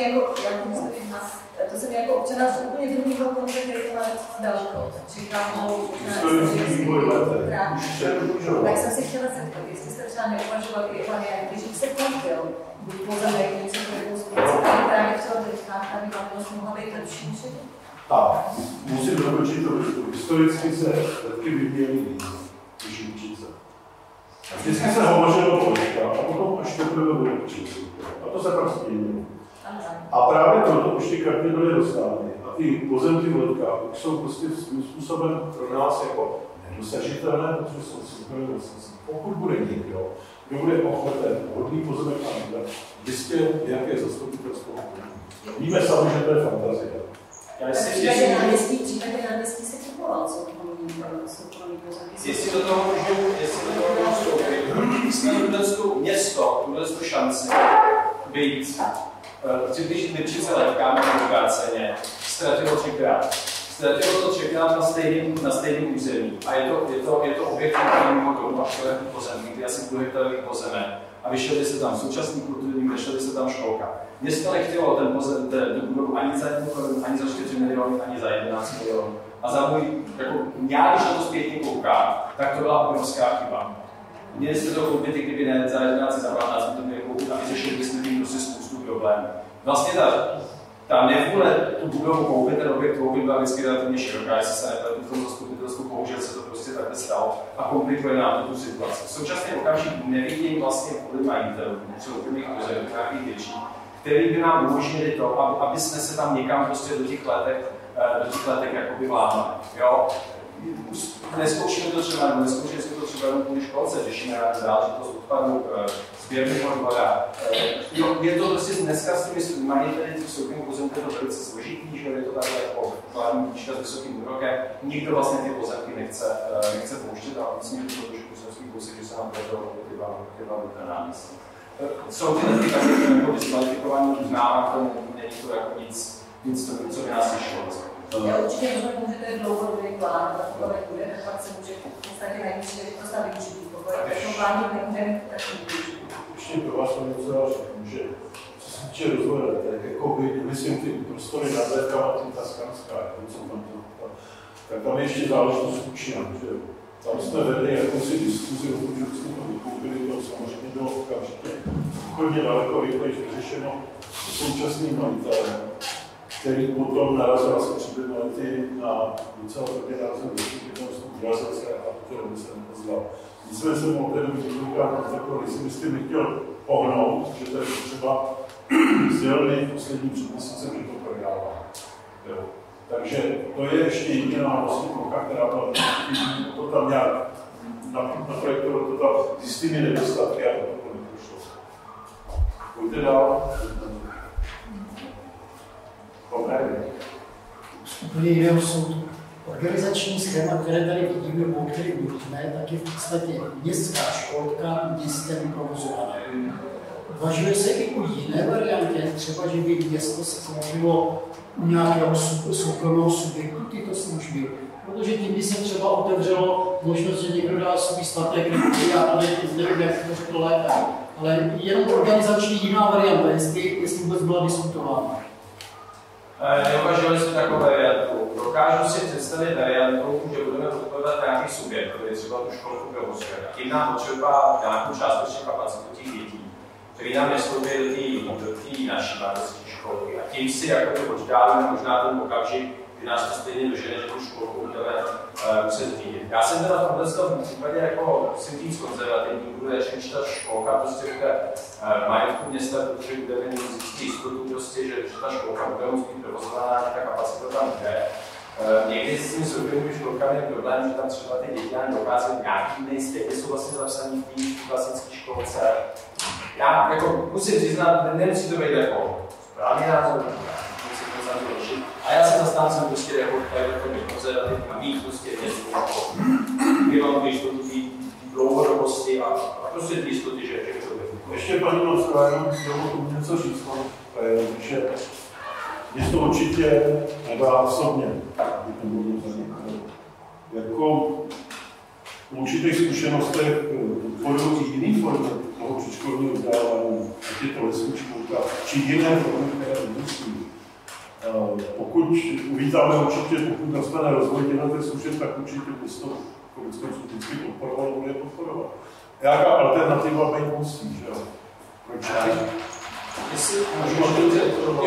jako občana z úplně druhého konce, který to má daleko. Tak jsem se chtěla zeptat, jestli jste třeba neuvažovali i varianty, že se koupil buď pozemek, něco pro společnost, právě třeba v Letkách, aby vám mohla být lepší než tak, musím dokončit to, historicky se Letky vyvíjely než Lučice. Vždycky se hovořilo o Letkách a potom až teprve do Lučice. A to se pak změnilo. A právě proto už ty karty byly rozdány a ty pozemky v Letkách jsou prostě svým způsobem pro nás jako nedosažitelné, protože jsou super vlastnictví. Pokud bude někdo, kdo bude ochoten hodný pozemek na výdat, jistě nějaké zastupitelstvo. Víme sami, že to je fantazie. Případě náměstí se kupoval soukromý pozemky. Jestli do toho můžu vstoupit, město, tuhle šanci být, když Lipčice Letkám na Káceně, ztratilo 3krát. Ztratilo to 3krát na stejném území. A je to objekt kulturního domu a školený pozemí, kde asi 2 hektarový pozemek. A vyšly se tam současný kulturní, vyšly se tam školka. Město nechtělo ten budovu ani za 1 korunu, ani za 4 miliony, ani za 11 milionů. A za můj, jako já, když na to zpětně koukám, tak to byla obrovská chyba. Měli jste to koupit, kdyby ne za 11, za 12, to měli koupit a vyřešili byste tím prostě spoustu problémů. Vlastně ta nevůle tu budovu koupit, ten objekt koupit byla vždycky relativně široká, jestli se nepletu v tom zastupitelstvu, bohužel se to prostě takhle stalo a komplikuje nám tu situaci. V současný okamžik nevidím vlastně kvůli majitelů, soukromých pozemků, nějakých větších, který by nám umožnili to, aby jsme se tam někam prostě do těch letek jakoby vládli. Neskoušíme to třeba kvůli školce, řešíme záležitost odpadů, sběrného voda. Je to prostě dneska s těmi majiteli těch soukromých pozemků to velice složitý, že je to takhle jako vládní půjčka s vysokým úrokem. Nikdo vlastně ty pozemky nechce pouštět a myslím, že to trošku pozemský kousek, že se nám podařilo chyba na náměstí. Jsou ty letky také jako diskvalifikovaní, uznávám to, není to jako nic co by nás těšilo. Já určitě rozumím, že to je dlouhodobý plán, takové bude, pak se může v podstatě najít, že to staví využitý. Pokud to plán nebude, tak to využitý. Ještě pro vás to něco řeknu, že co se týče rozvoje letek, jako myslím ty prostory nad Letkama, ta Skanská, tak tam je ještě záležitost Kučina, že tam jsme vedli jakousi diskuzi o tom, že jsme to vykoupili, to samozřejmě bylo okamžitě hodně daleko rychleji vyřešeno současným majitelem, který potom narazil asi před 2 lety na docela hodně narazil dostupnost úrazice a kterou by se nepozval. Nicméně jsem mohl tedy několikrát takový, jestli byste mi chtěl pohnout, že to je třeba sdělený poslední předměsícem, že to prodává. Takže to je ještě jediná vlastně školka, která byla to tam nějak naprojektoval, to tam s jistými nedostatky a to neprošlo. Pojďte dál. Úplně jiného jsou organizační schéma, které tady vidíme, o kterém mluvíme, tak je v podstatě městská školka městem provozovaná. Uvažuje se i o jiné variantě, třeba, že by město zkoušelo u nějakého soukromého subjektu tyto služby, protože tím by se třeba otevřelo možnost, že někdo dá svůj statek, já nevím, jak to řekl lépe, ale jenom organizační jiná varianta, jestli vůbec byla diskutována. Neuvažovali jsme takovou variantu. Dokážu si představit variantu, že budeme podporovat nějaký subjekt, který třeba tu školku provozuje. Tím nám potřeba nějakou částečnou kapacitu těch dětí, který nám nestoupí do té naší mateřské školky. A tím si jako to počítáme možná ten okamžik, kdy nás to stejně dožene, že tu školku budeme muset řídit. Já jsem teda v tomhle případě jako musím říct konzervativní, budu řešit, že ta školka prostě bude majetku města, protože budeme mít jistotu prostě, že ta školka bude muset být provozovaná, že ta kapacita tam bude. Někdy s těmi soukromými školkami je problém, že tam třeba ty děti ani dokázat nějaký nejistě, kde jsou vlastně zapsaní v té klasické školce. Já jako musím přiznat, nemusí to být jako správný názor, musím to sami řešit. A já se zastáncem prostě jako konzervativní a mít prostě městskou školku. Mám tu jistotu té dlouhodobosti a prostě ty jistoty, že to bude. Ještě paní Novská, jenom něco říct, že město určitě nedá osobně. Jako v určitých zkušenostech podporují jiný formy toho předškolního vzdělávání, ať je to lesní školka, či jiné formy, které existují. Pokud uvítáme určitě, pokud nastane rozvoj těchto služeb, tak určitě město Komické vždycky podporovat, bude podporovat. Nějaká alternativa být musí, že jo? Proč ne? Jestli můžu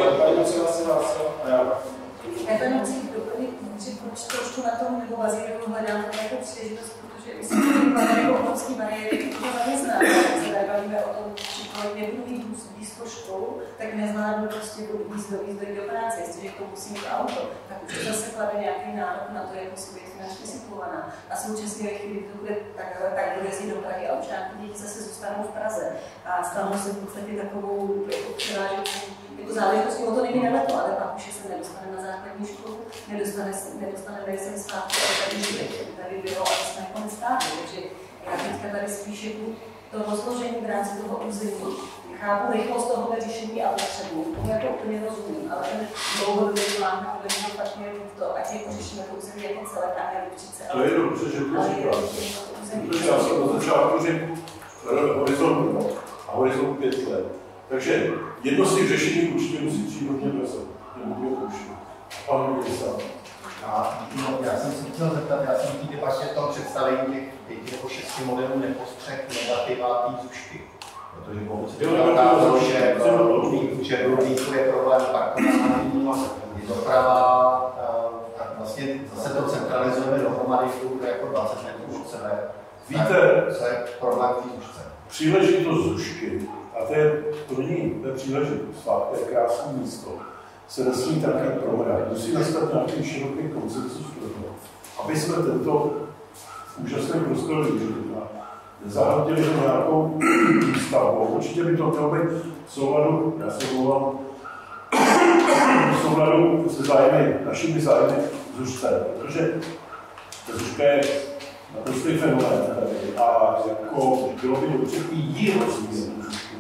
já tady chci doplnit, že proč trošku na tom nebo bazíru hledám jako příležitost, protože myslím, že vypadá jako obrovský bariéry, to zaměstnání, se tady bavíme o tom, že člověk nebudu mít blízko školu, tak nezvládnu prostě víc do práce, jestliže k tomu musí mít auto, tak už zase klade nějaký nárok na to, jak musí být finančně situovaná. A současně ve chvíli, kdy to bude tak bude jezdit do Prahy a už nějaké děti zase zůstanou v Praze. A stanou se v podstatě takovou přerážkou jako záležitostí, o to není neveto, ale pak už se nedostane na základní školu, nedostane nejsem státku, ale tady bylo a jsme konec státu. Takže já teďka tady spíše to rozložení v rámci toho území. Chápu rychlost toho řešení a potřebu, tomu jako úplně rozumím, ale ten dlouhodobý plán, který by špatně to, ať jako řešíme to území jako celé, a ne určice. To je dobře, že to říkáš. Protože já jsem od začátku řekl horizont a horizont 5 let. Takže jedno z těch řešení určitě musí přijít hodně brzo. Pan ministr. Já jsem se chtěl zeptat, já jsem v té debatě v tom představení těch 5 nebo 6 modelů nepostřeh negativa té zušky. Protože pokud se ukázalo, že Brudlíku je problém parkování, doprava, tak vlastně zase to centralizujeme dohromady, kde jako 20 metrů od sebe. Víte, co je problém v té zušce? Příležitost zušky, a to není příležitost, to je krásné místo, se nesmí taky prohrát. Musí nastat nějaký široký konsenzus pro to, aby jsme tento úžasný prostor využili a nezahrnili do nějakou stavbou. Určitě by to mělo být v souladu, já se mluvám, v souladu se zájmy, našimi zájmy zušce, protože ta zuška je naprostý fenomén tady a jako bylo by dobře i jí rozvíjet.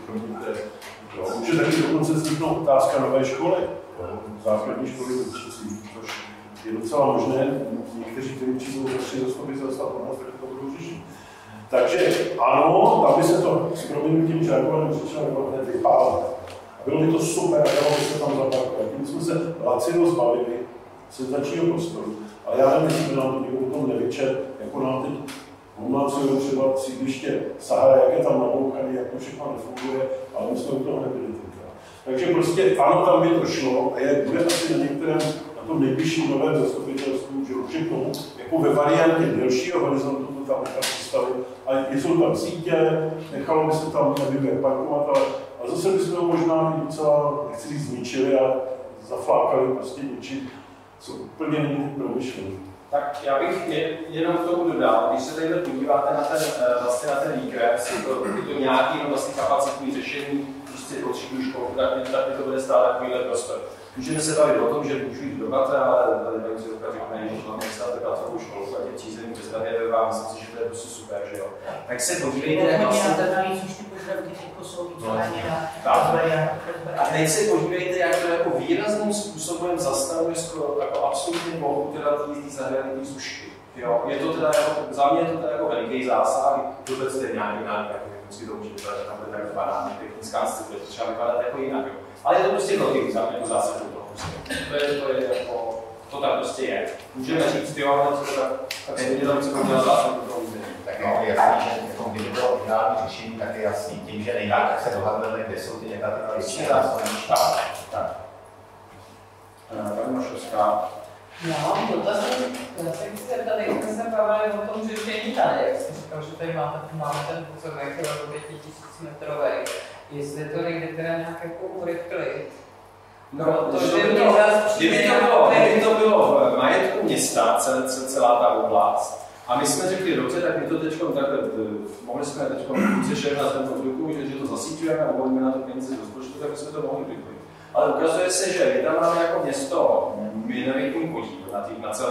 Může taky dokonce vzniknout otázka nové školy, základní školy učící, což je docela možné, někteří ty učí budou za 3 za 100 za 15, tak to budou řešit. Takže ano, tam by se to s proměnutím žargovaným řečeno hned vypálilo. Bylo by to super, a dalo by se tam zaparkovat. Tím jsme se lacino zbavili senzačního prostoru. Ale já nevím, jestli nám to někdo o tom nevyčet, jako nám teď umlacují třeba sídliště Sahara, jak je tam nabouchaný, jak to všechno nefunguje, ale my jsme u toho nebyli tenkrát. Takže prostě ano, tam by to šlo a je bude asi na některém, na tom nejbližším novém zastupitelstvu, že určitě k tomu, jako ve variantě delšího horizontu to tam nechat postavit. Ale jsou tam sítě, nechalo by se tam, nevím, jak parkovat, ale zase bychom ho možná i docela, nechci říct, zničili a zaflákali prostě něčím, co úplně není promyšlené. Tak já bych jenom k tomu dodal, když se tady podíváte na ten, vlastně na ten výkres, je to nějaký vlastně kapacitní řešení, prostě potřebují školku, tak to bude stát takovýhle prostor. Můžeme se bavit o tom, že můžu jít do Batra, ale tady paní Zilka řekne, že hlavně státe Batrovou školku a těch třízení bezdaně vám, myslím si, že to je prostě super, že jo. Tak se podívejte vlastně... A teď se podívejte, jak to jako výrazným způsobem zastavuje jako absolutně mohu teda ty zahraniční zušky. Jo, je to teda jako, za mě je to teda jako veliký zásah, vůbec je nějaký jako vždycky to může vypadat, že tam bude tak vypadá technická instituce, to třeba vypadat jako jinak, jo. Ale je to prostě velký jako zásah do toho prostě. To je jako, to tak prostě je. Můžeme říct, jo, ale tak se dělá, co to dělá zásah do toho území. Tak je jasný, že jako kdyby bylo ideální řešení, tak je jasný. Tím, že nejde, tak se dohadneme, kde jsou ty negativní věci. Tak. Paní Mašovská. No, dotaz, já se chci zeptat, jak jsme se bavili o tom řešení tady, jak jste říkal, že tady máme ten pozemek 5000 metrový, jestli to někde teda nějak jako urychlit. No, kdyby to bylo v majetku města, celá ta oblast, a my jsme řekli, dobře, tak my to teď takhle, mohli jsme teď přešet na ten odruku, že to zasíťujeme a uvolíme na to peníze z rozpočtu, tak jsme to mohli vykonat. Ale ukazuje se, že my tam máme jako město minoritní podíl na celé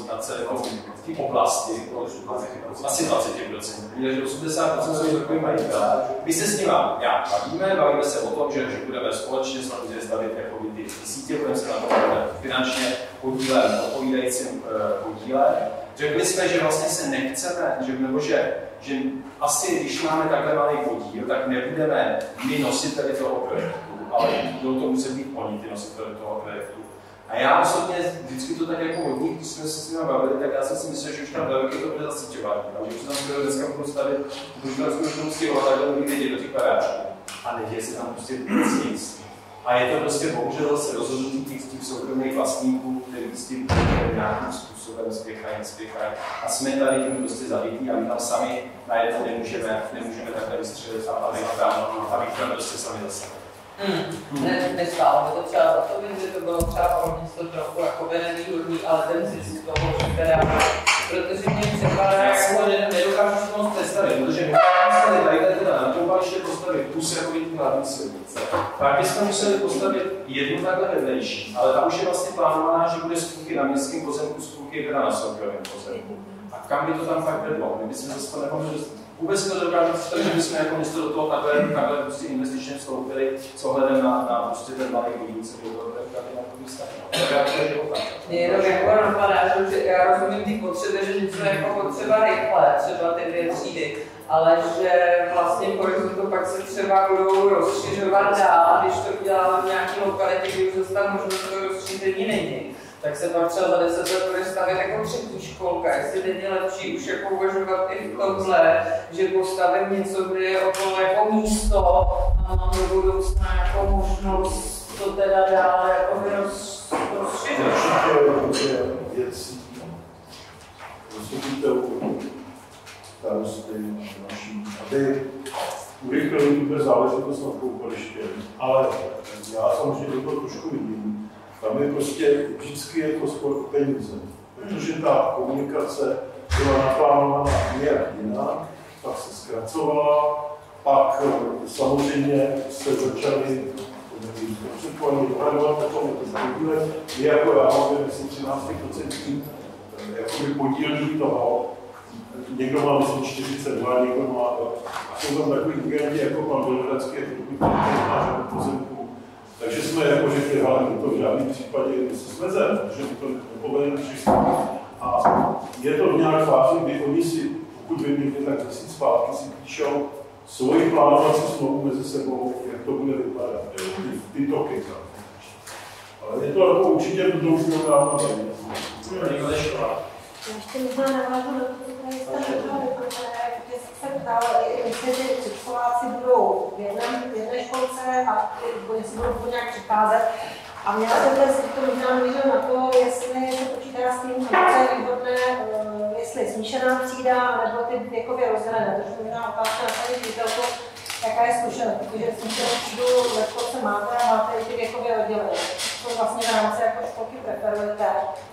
té oblasti, asi 20%, takže 80% jsou takový majitelé. My se s nimi bavíme se o tom, že budeme společně stavět jako ty sítě, budeme se na to finančně podílem, odpovídajícím podílem. Řekli jsme, že vlastně se nechceme, že asi když máme takhle malý podíl, tak nebudeme my nositeli toho projektu, ale budou to muset být oni, ty nositeli toho projektu. A já osobně vždycky to tak jako od nich, když jsme se s nimi bavili, tak já jsem si myslel, že už tam velké to bude zasíťování. Takže už se tam bude dneska budou stavit tu stěhu a takhle budou vědět do těch paráčků. A neděje se tam prostě nic. A je to prostě bohužel se rozhodnutí těch soukromých vlastníků, kteří s tím nějakým způsobem spěchají. A jsme tady tím prostě zavítí a my tam sami najednou nemůžeme takhle vystřelit a vyhrát prostě sami zase. Nestálo by to třeba za to, že to bylo třeba pro město trochu jakoby nevýhodný, ale ten zisk toho, že teda, protože mě připadá jako... Nedokážu si to moc představit, protože my jsme tady teda na tom ještě postavit kus jako ty hlavní silnice. Pak bychom museli postavit jednu takhle vedlejší, ale ta už je vlastně plánovaná, že bude spůlky na městském pozemku, spůlky teda na soukromém pozemku. A kam by to tam fakt vedlo? My bychom zase to nemohli vůbec si to dokážu představit, že bychom jako město do toho takhle prostě investičně vstoupili s ohledem na prostě ten malý budík, co by to tady na tom místě. Jenom jako napadá, že já rozumím ty potřeby, že něco je jako potřeba rychle, třeba ty 2 třídy, ale že vlastně v horizontu pak se třeba budou rozšiřovat dál a když to uděláme v nějaké lokalitě, kdy už zase tam možnost toho rozšíření není. Tak se pak třeba za 10 let bude stavět jako třetí školka, jestli není lepší už jako uvažovat i v tomhle, že postavím něco, kde je okolo jako místo a mám do budoucna jako možnost to teda dále jako rozšířit. Určitě věcí rozhodnitelů, starosty naší, aby urychlili tuto záležitost nad koupalištěm. Ale já samozřejmě to trošku vidím. Tam je prostě vždycky je to sport peníze, protože ta komunikace byla naplánovaná nějak jinak, pak se zkracovala, pak samozřejmě se začaly prostředkovaně dohadovat o tom, my jako já mám myslím 13% jakoby podílí toho, někdo má myslím 42, někdo má, jsou tam takový giganti jako pan Bělohradský, který má pozemku. Takže jsme jako řekli, ale to v žádném případě se sveze, že to nepovedeme všechno. A je to v nějaké fázi, kdy oni si, pokud by měli tak měsíc zpátky, si píšou svoji plánovací smlouvu mezi sebou, jak to bude vypadat, ty toky. Ale je to jako určitě dlouhou dávno. Ještě možná navážu do toho, co tady jste řekla, protože se ptala, jestli ty předškoláci budou v jedné školce a jestli budou nějak přicházet. A měla jsem tady si to možná navířil na to, jestli se počítá s tím, co je výhodné, jestli smíšená třída, nebo ty věkově rozdělené. To je možná otázka na paní ředitelku, jaká je zkušenost, protože smíšenou třídu ve školce máte a máte i ty věkově oddělené. To vlastně v rámci jako školky preferujete.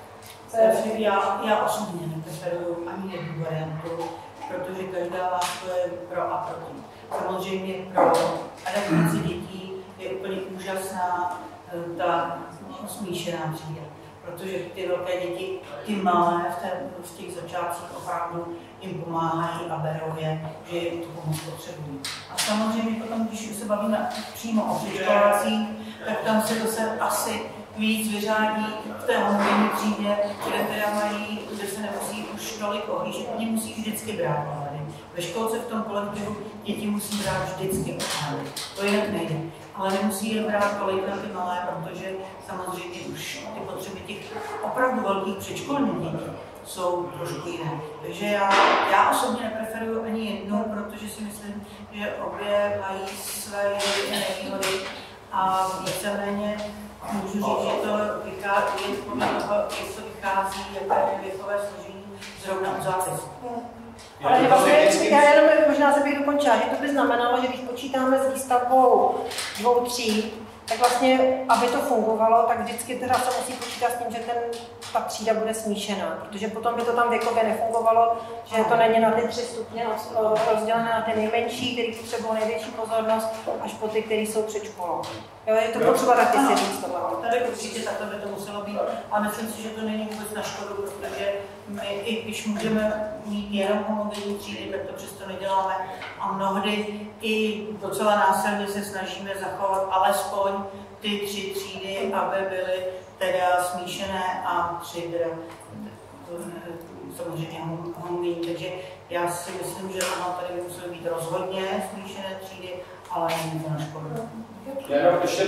Já osobně nepreferuju ani jednu variantu, protože každá má svoje pro a proti. Samozřejmě pro adaptaci dětí je úplně úžasná ta smíšená třída, protože ty velké děti, ty malé v těch začátcích opravdu jim pomáhají a berou je, že jim tu pomoc potřebují. A samozřejmě potom, když se bavíme přímo o předškolácích, tak tam se zase asi víc vyřádí v té homogenní třídě, kde se nemusí už tolik ohlížet, oni musí vždycky brát ohledy. Ve školce v tom kolektivu děti musí brát vždycky ohledy, to jinak nejde. Ale nemusí je brát tolik na ty malé, protože samozřejmě už ty potřeby těch opravdu velkých předškolních dětí jsou trošku jiné. Takže já osobně nepreferuju ani jednu, protože si myslím, že obě mají své nevýhody a víceméně můžu říct, že to vychází podle toho, jak to vychází, jaké je věkové složení zrovna u zápisu. Ale vlastně, já jenom možná se bych dokončila, že to by znamenalo, že když počítáme s výstavbou 2 tříd, tak vlastně, aby to fungovalo, tak vždycky teda se musí počítat s tím, že ta třída bude smíšená, protože potom by to tam věkově nefungovalo, že to není na ty 3 stupně rozdělené na ty nejmenší, který potřebují největší pozornost, až po ty, které jsou před školou. Jo, je to potřeba taky si říct tohle. Tady určitě takhle by to muselo být, a myslím si, že to není vůbec na škodu, protože my, i když můžeme mít jenom homogenní třídy, tak to přesto neděláme a mnohdy i docela násilně se snažíme zachovat alespoň ty 3 třídy, aby byly teda smíšené a 3 teda samozřejmě homogenní. Takže já si myslím, že ano, tady by musely být rozhodně smíšené třídy, ale není to na škodu. Já jenom ještě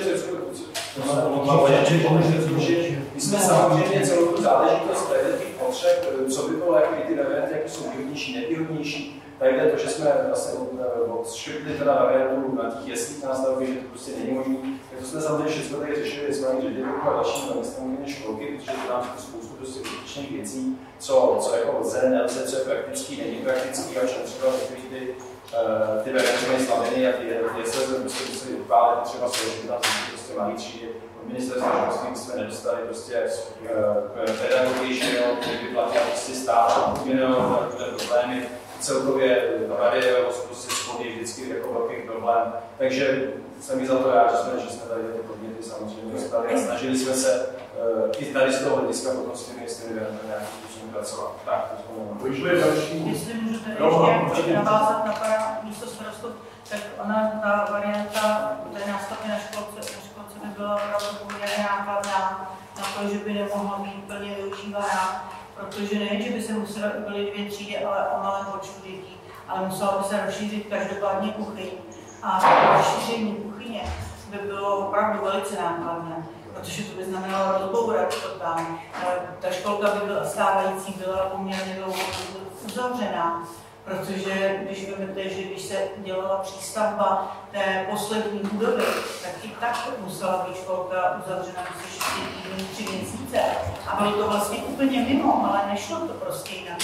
my jsme samozřejmě celou tu záležitost těch potřeb, co by bylo, jako i ty varianty, jaké jsou výhodnější, nevýhodnější. Tady jde to, že jsme vlastně odškrtli teda variantu na těch jeslích nástavby, že to prostě není možné. Tak to jsme samozřejmě všechno tady řešili s paní ředitelkou a dalšími zaměstnanými školky, protože to nám spoustu prostě skutečných věcí, co jako lze, nelze, co je praktický, není praktický, a čem třeba ty varianty mají slaviny a ty jesle se vypálit třeba složit na prostě malý třídy. Od ministerstva školství jsme nedostali prostě pedagogy, že by platila prostě stát, problémy. Celkově radiérovost prostě schody vždycky jako velký problém. Takže jsem i za to rád, že jsme tady ty podněty samozřejmě dostali a snažili jsme se i tady z toho hlediska potom s těmi nějakým způsobem pracovat. Tak, to jsme Vyšli další. Jestli můžu tady ještě navázat na pana místostarostu, tak ona, ta varianta té nástavby na školce by byla opravdu poměrně nákladná na to, že by nemohla být plně využívána. Protože nejen, že by se musela byly 2 třídy, ale o malém počtu dětí, ale musela by se rozšířit každopádně kuchyň. A rozšíření kuchyně by bylo opravdu velice nákladné, protože to by znamenalo rozbourat to tam. Ta školka by byla stávající, byla poměrně dlouho uzavřená, protože když vezmete, že když se dělala přístavba té poslední budovy, tak i tak musela být školka uzavřena 6 týdnů, 3 měsíce. A bylo to vlastně úplně mimo, ale nešlo to prostě jinak.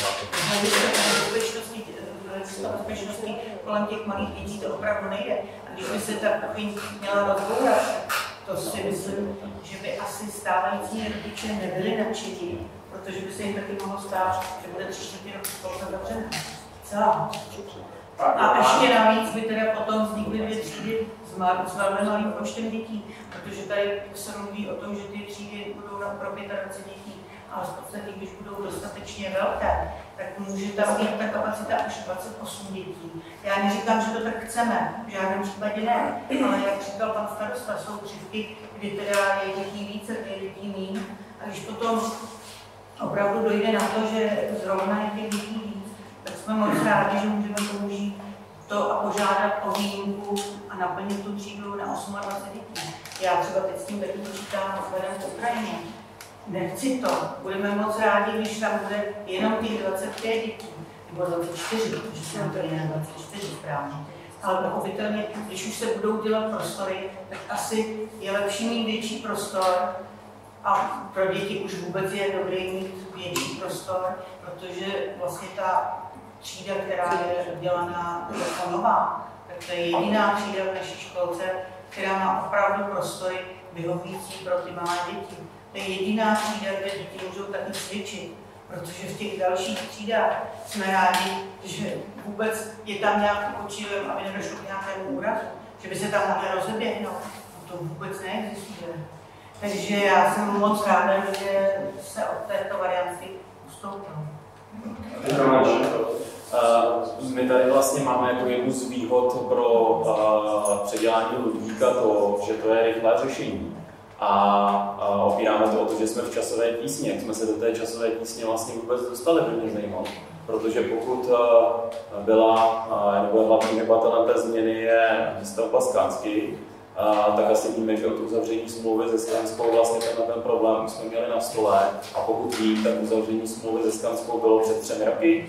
Bezpečnosti kolem těch malých dětí to opravdu nejde. A když by se ta kuchyň měla rozbourat, to si myslím, že by asi stávající rodiče nebyli nadšení, protože by se jim taky mohlo stát, že bude 3/4 roku školka zavřená. Celá. A ještě navíc by teda potom vznikly 2 třídy s velmi malým počtem dětí, protože tady se mluví o tom, že ty třídy budou pro 25 dětí, ale v podstatě, když budou dostatečně velké, tak může tam být ta kapacita až 28 dětí. Já neříkám, že to tak chceme, v žádném případě ne, ale jak říkal pan starosta, jsou křivky, kdy teda je dětí více, je dětí míň, a když potom opravdu dojde na to, že zrovna je těch dětí víc, tak jsme moc rádi, že můžeme použít to a požádat o výjimku a naplnit tu třídu na 28 dětí. Já třeba teď s tím taky počítám vzhledem k Ukrajině. Nechci to. Budeme moc rádi, když tam bude jenom těch 25 dětí, nebo 24, protože se nám to jiné 24 správně. Ale pochopitelně, když už se budou dělat prostory, tak asi je lepší mít větší prostor a pro děti už vůbec je dobré mít větší prostor, protože vlastně ta třída, která je dělaná jako nová, tak to je jediná třída v naší školce, která má opravdu prostory vyhovující pro ty malé děti. To je jediná třída, kde děti můžou taky cvičit, protože v těch dalších třídách jsme rádi, že vůbec je tam nějaký počívem, aby nedošlo k nějakému úrazu, že by se tam mohli rozeběhnout. To vůbec neexistuje. Takže já jsem moc ráda, že se od této varianty ustoupilo. My tady vlastně máme jako jednu z výhod pro předělání ludvíka to, že to je rychlé řešení. A opíráme to o to, že jsme v časové tísni. Jak jsme se do té časové tísně vlastně vůbec dostali, by mě zajímalo. Protože pokud byla, nebo hlavní hebatelem té změny je výstavba Skansky, tak asi víme, že od uzavření smlouvy se Skanskou vlastně ten problém už jsme měli na stole. A pokud vím, tak uzavření smlouvy se Skanskou bylo před 3 roky.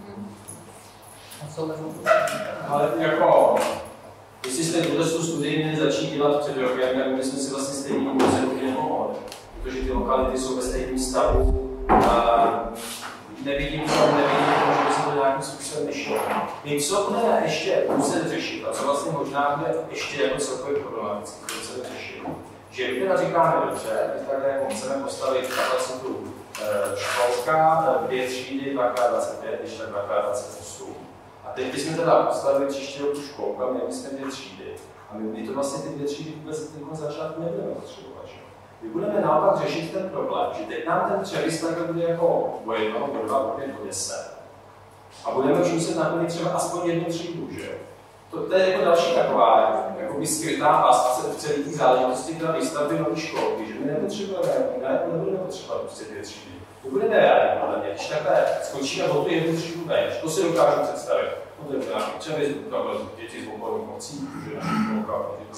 Ale jako, jestli jste tuto studii měli začít dělat před rokem, tak my jsme si vlastně stejný roky nepomohli. Protože ty lokality jsou ve stejném stavu a nevidím tomu, že by se to nějakým způsobem nešlo. My co budeme ještě muset řešit a co vlastně možná bude ještě jako celkově problematické, co se řešit, že my teda říkáme dobře, my takhle jako chceme postavit kapacitu školská, 2 třídy, 2x25, ještě 2x28. A teď bychom teda postavili příští rok tu školku a měli bychom 2 třídy. A my to vlastně ty 2 třídy vůbec na začátku nebudeme potřebovat. My budeme naopak řešit ten problém, že teď nám ten převis takhle bude jako o 1, o 2, o 5, o 10. A budeme už muset naplnit třeba aspoň 1 třídu, že jo? To je jako další taková jakoby skrytá past v celé té záležitosti teda výstavby nové školky, že my nebudeme potřebovat prostě 2 třídy. To bude nereálně, ale když takhle skočíme o tu 1 třídu ven, to si dokážu představit. To je nějaký převis děti z okolních obcí, že naše školka,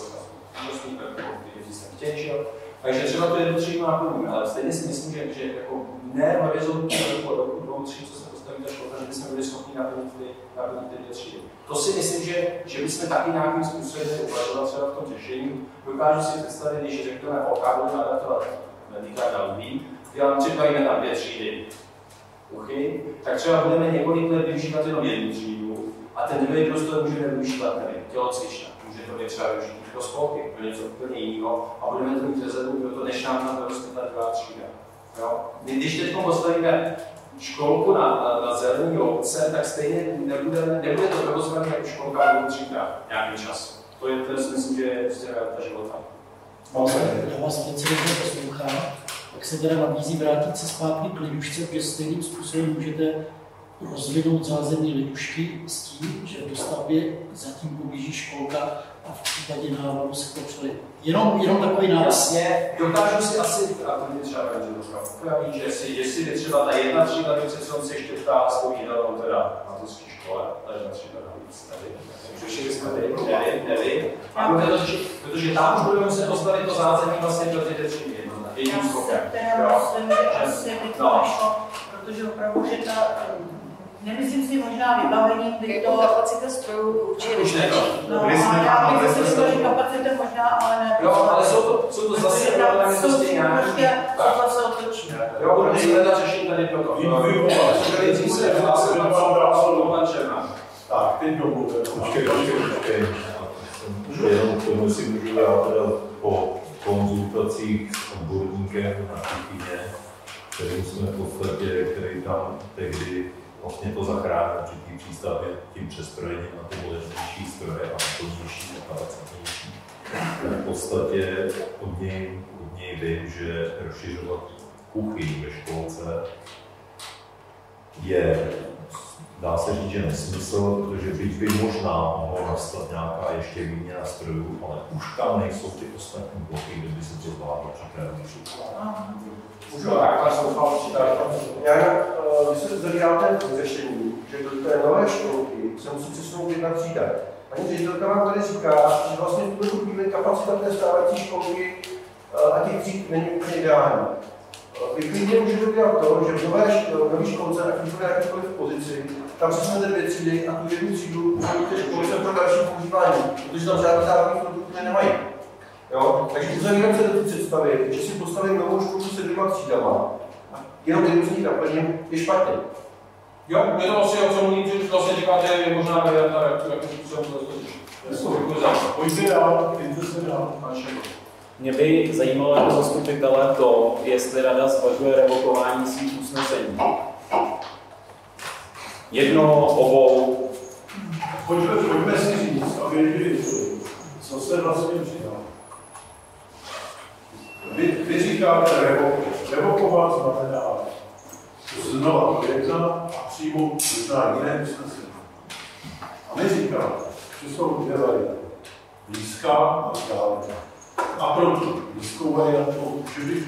ty děti se chtějí, že jo? Takže třeba to 1 třídu naplníme, ale stejně si myslím, že jako ne horizontně po roku 2 tříd, co se postaví ta školka, že bychom byli schopni naplnit ty 2 třídy. To si myslím, že bychom taky nějakým způsobem uvažovat třeba v tom řešení. Dokážu si představit, když řekneme OK, budeme adaptovat na Ludvík, připravíme tam 2 třídy kuchy, tak třeba budeme několik let využívat jenom 1 třídu a ten druhý prostor můžeme využívat, nevím, tělocvična. Může to být třeba využít pro spolky, pro něco úplně jiného a budeme to mít rezervu pro to, než nám tam doroste ta 2 třída. My když teď postavíme školku na zelený obce, tak stejně nebude to provozované jako školka v 2 třídách nějaký čas. To si myslím, že je prostě realita života. Já vás velice dobře poslouchám, tak se teda nabízí vrátit se zpátky k lidušce, protože stejným způsobem můžete rozvinout zázemí lidušky s tím, že v dostavbě zatím poběží školka a v případě návalu se to přeli. Jenom takový návrh. Jasně, dokážu si asi, a to mě třeba upraví, že jestli je třeba ta 1 třída, tak se on se ještě ptá s tou jídelnou teda na to škole, ta 1 třída navíc, řešili jsme nevím, protože tam už budeme muset postavit to zázemí vlastně pro ty 2 třídy. Já se teda myslím, že asi by to nešlo, protože opravdu, že ta, nemyslím si možná vybavení, by to... kapacita strojů určitě ne. No, a já bych si říkala, že kapacita možná, ale ne. Jo, ale jsou to zase problémy s tím nějaký. Takhle se otočí. Jo, budeme si hledat řešení tady pro to. Když se hlásil do pan Černá. Tak, teď domluvím. Počkej. Jenom k tomu si můžu já teda po konzultacích s odborníkem na kuchyně, který tam tehdy vlastně to zachránil při té přístavbě tím přestrojením na ty modernější stroje a plnější a kapacitnější. V podstatě od něj vím, že rozšiřovat kuchyň ve školce je, dá se říct, že nesmysl, protože by možná mohlo nastat nějaká ještě výměna strojů, ale už tam nejsou ty ostatní bloky, kde by se to zvládlo připravit. Můžu takhle soufal když se zavíráte řešení, že do té nové školky se musí přesunout 1 třída. Paní ředitelka vám tady říká, že vlastně v tuto chvíli kapacita té stávající školky a těch tříd není úplně ideální. Vy klidně můžete udělat to, že v nové školce, ať už bude jakýkoliv pozici, tam přesunete 2 třídy a tu 1 třídu v té školce pro další používání, protože tam žádný zároveň produkty nemají. Jo? Takže uzavírám se do té představy, že si postavím novou školku se 2 třídama a jenom 1 z nich naplním, je špatně. Jo, je to vlastně o co mluví, že vlastně říkáte, že je možná varianta, jakým způsobem to dostačí. Pojďte dál, jděte se dál. Mě by zajímalo jako zastupitele to, jestli rada zvažuje revokování svých usnesení. Jedno, obou. Pojďme si říct, aby lidi co se vlastně přidal. Vy říkáte revokovat znamená znova jedna a přijmout možná jiné usnesení. A my říkáme, že jsou dvě varianty. Blízká a vzdálená. A pro tu blízkou variantu může být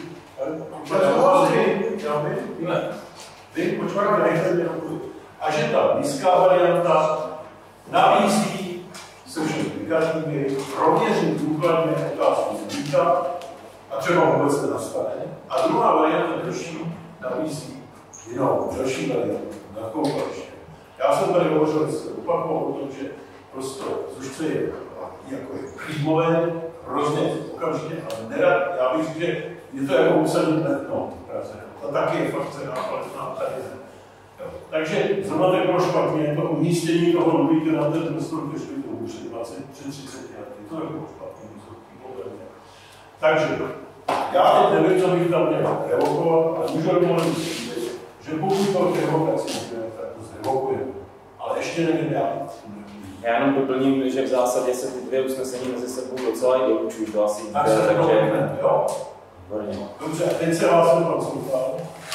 vy počkáte, nejste mě odpovědět. A že ta blízká varianta nabízí se všemi negativy, proměřit důkladně otázku zvíta a třeba vůbec nenastane. A druhá varianta další nabízí jinou, další variantu, na koupaliště. Já jsem tady hovořil, opakoval o tom, že prostě Zušce je jako klímové, hrozně okamžitě, ale nerad, já bych řekl, že je to jako usadit letnou v Praze. A taky je fakt cená, ale tady ne. Takže zrovna tak bylo špatně, to umístění toho Ludvíka na ten prostor, když by to už před 30 lety, to je bylo špatně, takže já teď nevím, co bych tam měl revokovat, ale můžu jenom říct, že pokud to revokaci můžeme, tak to zrevokujeme. Ale ještě nevím, já jenom doplním, že v zásadě se ty dvě usnesení mezi sebou docela i vylučují, to asi tak se tak doplňme, jo? Dobře, a teď se vás neposlouchal.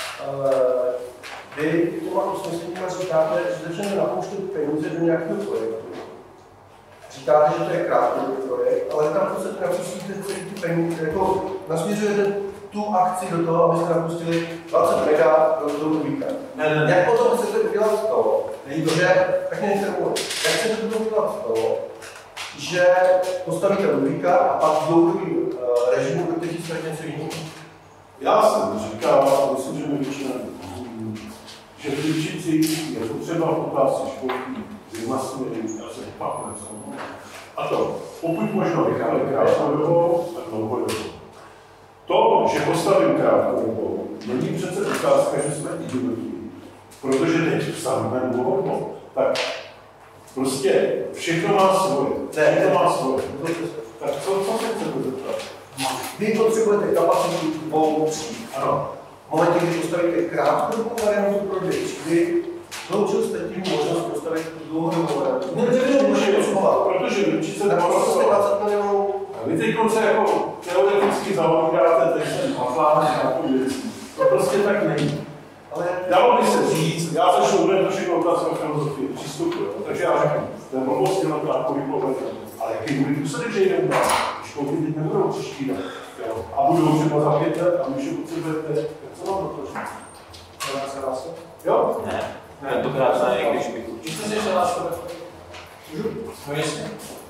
Vy těma usneseníma říkáte, že začneme napouštět peníze do nějakého projektu. Říkáte, že to je krátkodobý projekt, ale tam prostě napustíte ty peníze, jako nasměřujete tu akci do toho, abyste napustili 20 mega do Ludvíka. Ne. Jak potom chcete udělat to, tak nechte mluvit, jak chcete potom udělat to, že postavíte Ludvíka a pak v dlouhodobým režimu budete chystat něco jiného? Já jsem říkal, myslím, že mi většina že v Lipšici je potřeba v otázce školky vymasnit a se pak nesou. A to, pokud možno vychází krátkodobou, tak dlouhodobou. To, že postavím krátkodobou, není přece otázka, že jsme idioti, protože teď stavíme dlouhodobou. Tak prostě všechno má svoje. Všechno má svoje. Tak co se chcete zeptat? Vy potřebujete kapacitu dvou tříd. Ano. V momentě, když postavíte krátkodobou variantu pro dvě třídy, vyloučil jste tím možnost postavit dlouhodobou variantu. Protože Lipšice to 20 milionů. Vy teď se jako teoreticky zaobíráte ten patlánek nějakou věc. To prostě tak není. Ale dalo by se říct, já začnu bude to všechno otázka filozofie, přístupu, takže já řeknu, to je blbost, jenom krátkový pohled, ale jaký bude důsledek, že jdeme dál, školky teď nebudou příští rok, a budou třeba za 5 let a my už potřebujete, co vám to říct? Jo? Ne, tentokrát ne, když bych určitě si ještě nás můžu? No jasně.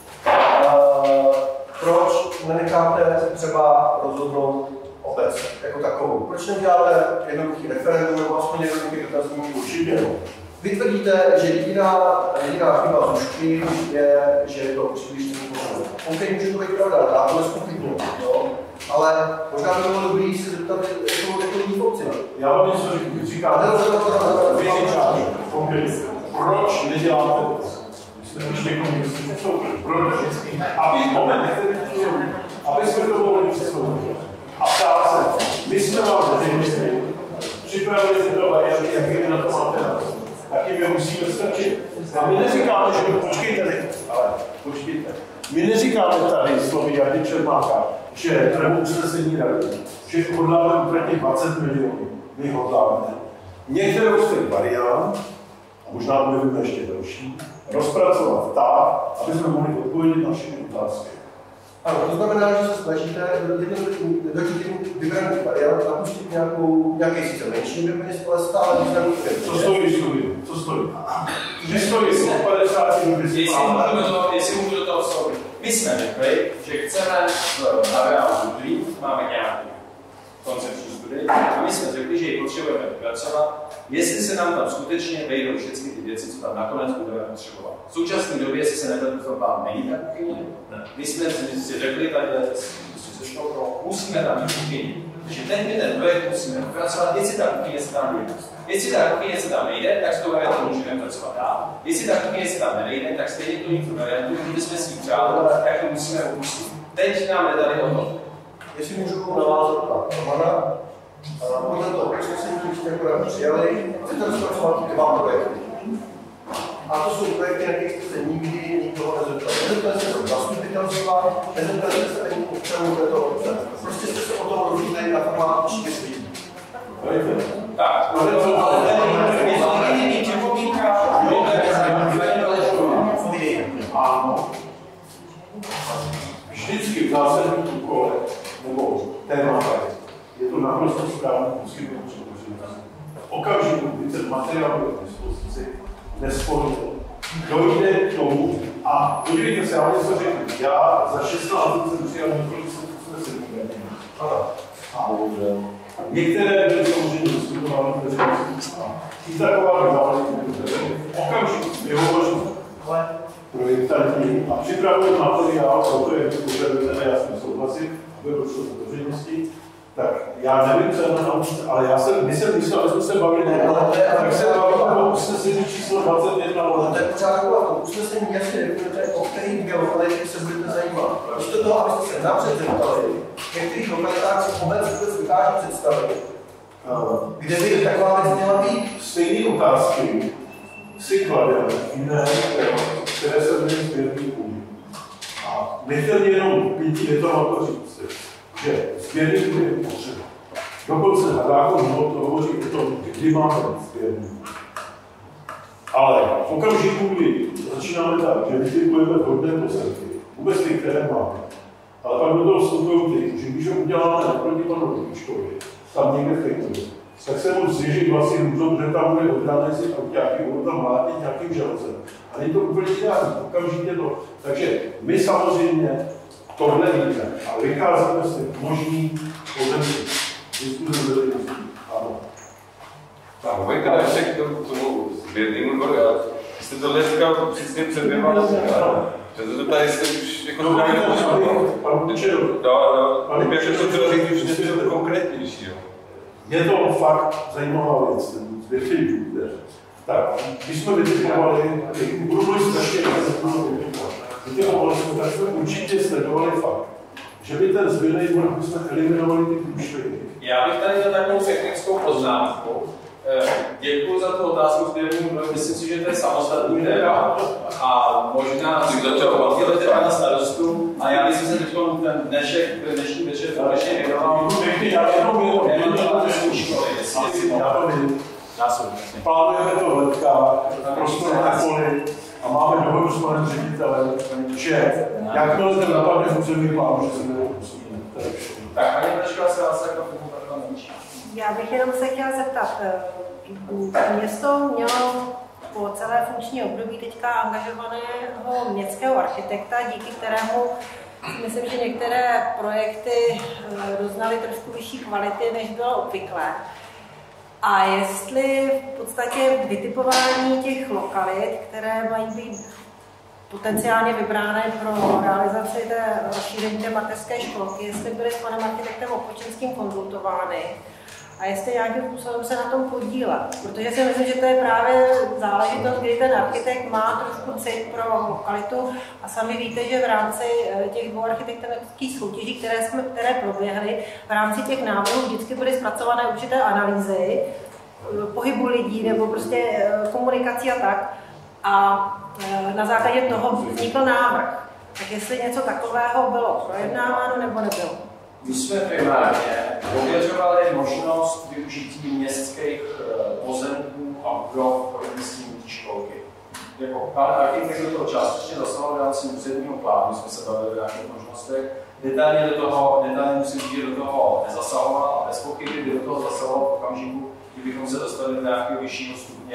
Proč nenecháte třeba rozhodnout obec jako takovou? Proč neděláte jednoduchý referendum nebo aspoň jednoduchý dotazník? Určitě. Vy tvrdíte, že jediná chyba Zušky je, že je to příliš nepohodlné. OK, může to být pravda, já to nezpochybnuju, ale možná by bylo dobrý se zeptat jako jiní obci. Já vám něco řeknu, říkáte, proč neděláte to? Ještě proč? Aby jsme to mohli přesouvat. A ptá se, my jsme vám veřejnosti připravili si to varianty, jaký na to máte nás. Taky my musíme stačit. A my neříkáme, že počkejte teď, ale počkejte. My neříkáme tady slovy Jardy Čermáka, že nebo usnesení rady, že hodláme úplně 20 milionů. My hodláme. Některou z těch variant, a možná budeme ještě další, rozpracovat tak, aby jsme mohli odpovědět na všechny otázky. Ano, to znamená, že se snažíte do těch vybraných variant napustit nějaký sice menší peněz, ale stále významný peněz. Co stojí studii? Co stojí? Že stojí 150 000. Jestli můžu do toho vstoupit. My jsme řekli, že chceme v areálu Ludvík, máme nějaký koncepční studii, a my jsme řekli, že ji potřebujeme vypracovat, jestli se nám tam skutečně vejdou všechny ty věci, co tam nakonec budeme potřebovat. V současné době, jestli se nebude to vám není ta kuchyně, my jsme si řekli takhle se školkou, musíme tam mít kuchyni. Takže ten projekt musíme vypracovat, jestli ta kuchyně se tam nejde. Jestli ta kuchyně se tam nejde, tak s tou variantou můžeme pracovat dál. Jestli ta kuchyně se tam nejde, tak stejně tu jinou variantu, kdybychom si ji přáli, tak to musíme opustit. Teď nám nedali o to. jestli můžu navázat na Romana, podle toho usnesení, které jste akorát přijali, chcete rozpracovat 2 projekty. A to jsou projekty, na kterých jste se nikdy nikoho nezeptali. Nezeptali jste se zastupitelstva, nezeptali jste se ani občanů této obce. Prostě jste se o tom rozhodli na formát 4 lidí. Tak, ano. Vždycky v zásadních úkolech nebo tématech je to naprosto správný poskytnout předložení. V okamžiku, kdy ten materiál byl k dispozici, nesporně dojde k tomu a podívejte se, já něco řeknu. Já za 16 let jsem přijal několik usnesení. A některé byly samozřejmě diskutovány v veřejnosti. I taková záležitost. Okamžik vyhovořím projektantní a připravují materiál, proto je požadujete a já s tím souhlasím, aby došlo do veřejnosti. Tak já nevím, co je na tom, ale my jsem myslel, že jsme se bavili, tak se bavili o usnesení číslo 21. Ale to je pořád taková usnesení jasně definujete, o kterých geolokalitách se budete zajímat. Místo toho, abyste se napřed zeptali, v některých lokalitách se obec vůbec dokáže představit, kde by taková věc měla být. Stejné otázky si klademe jiné, které se jmenují sběrný půdy. A nechtěl jenom 5 větama to říct, že sběrný půdy je potřeba. Dokonce zákon hovoří o tom, kdy máme sběrný. Ale v okamžiku, kdy začínáme tak, že vytipujeme vhodné pozemky, vůbec ty, které máme, ale pak do toho vstupují ty, že když ho uděláme naproti panu Rodičkovi, tam někde v Fejtovi, tak se mu zvěžit vlastně můžou, že tam bude oddáne si autáky, budou tam mlátit nějakým železem. A není to úplně ideální, okamžitě to. Takže my samozřejmě tohle víme a vycházíme z těch možných pozemků. Diskuze veřejností. Ano. Tak, Vojka, ještě k tomu sběrnému dvoru. Jste tohle říkal přesně před 2 lety. Že to tady jste už jako zběrný dvor. Jak to chtěl říct už něco konkrétnějšího. Je to fakt zajímavá věc, ten sběrný dvůr. Tak, když jsme vytipovali, budu mluvit strašně vytipovali jsme, tak jsme určitě sledovali fakt, že by ten sběrný dvor, jsme eliminovali ty průšvihy. Já bych tady dal takovou technickou poznámku. Děkuji za tu otázku sběrným dvorem. Myslím si, že to je samostatný téma. A možná si začal oddělit na starostu. A já bych se teď ten dnešní večer konečně věnoval. Plánujeme to v letkách, prostor na poli a máme dohodu s panem ředitelem, že jakmile zde napadne územní plán, že se nemusíme. Tak, paní Brešková se vás jako menší. Já bych jenom se chtěla zeptat, město mělo po celé funkční období teďka angažovaného městského architekta, díky kterému myslím, že některé projekty doznaly trošku vyšší kvality, než bylo obvyklé. A jestli v podstatě vytipování těch lokalit, které mají být potenciálně vybrány pro realizaci té rozšíření té mateřské školky, jestli byly s panem architektem Opočenským konzultovány a jestli nějakým způsobem se na tom podílet. Protože si myslím, že to je právě záležitost, kdy ten architekt má trošku cit pro lokalitu a sami víte, že v rámci těch 2 architektonických soutěží, které proběhly, v rámci těch návrhů vždycky byly zpracované určité analýzy pohybu lidí nebo prostě komunikací a tak. A na základě toho vznikl návrh. Tak jestli něco takového bylo projednáváno nebo nebylo? My jsme primárně ověřovali možnost využití městských pozemků a budov pro umístění školky. Jako pan architekt do toho částečně zasahoval v rámci územního plánu, jsme se bavili o nějakých možnostech. Detailně musím říct, že do toho nezasahoval a bez pochyby by do toho zasahoval v okamžiku, kdybychom se dostali do nějakého vyššího stupně,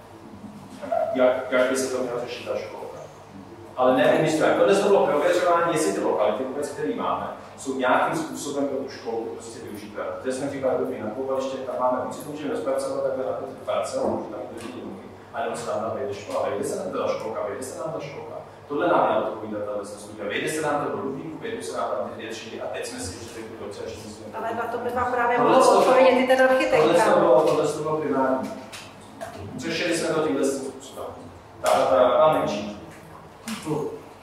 jak by se to mělo řešit ta školka. Ale neumístujeme. Tohle to bylo prověřování, jestli ty lokality vůbec, které máme, jsou nějakým způsobem pro tu školu prostě využitelné. Protože jsme říkali, dobrý, na koupaliště, tam máme víc, můžeme rozpracovat takhle na ty parcel, můžeme tam jít do dělníky. A nebo se nám tam vejde škola, vejde se nám ta školka, vejde se nám ta školka. Tohle nám mělo takový data ve studia. Vejde se nám to do Ludvíku, vejde se nám tam ty 2 třídy a teď jsme si ještě řekli, dobře, že jsme. Ale na to by vám právě mohlo odpovědět i ten architekt. Tohle to bylo primární. Řešili jsme to tímhle způsobem. Ta menší.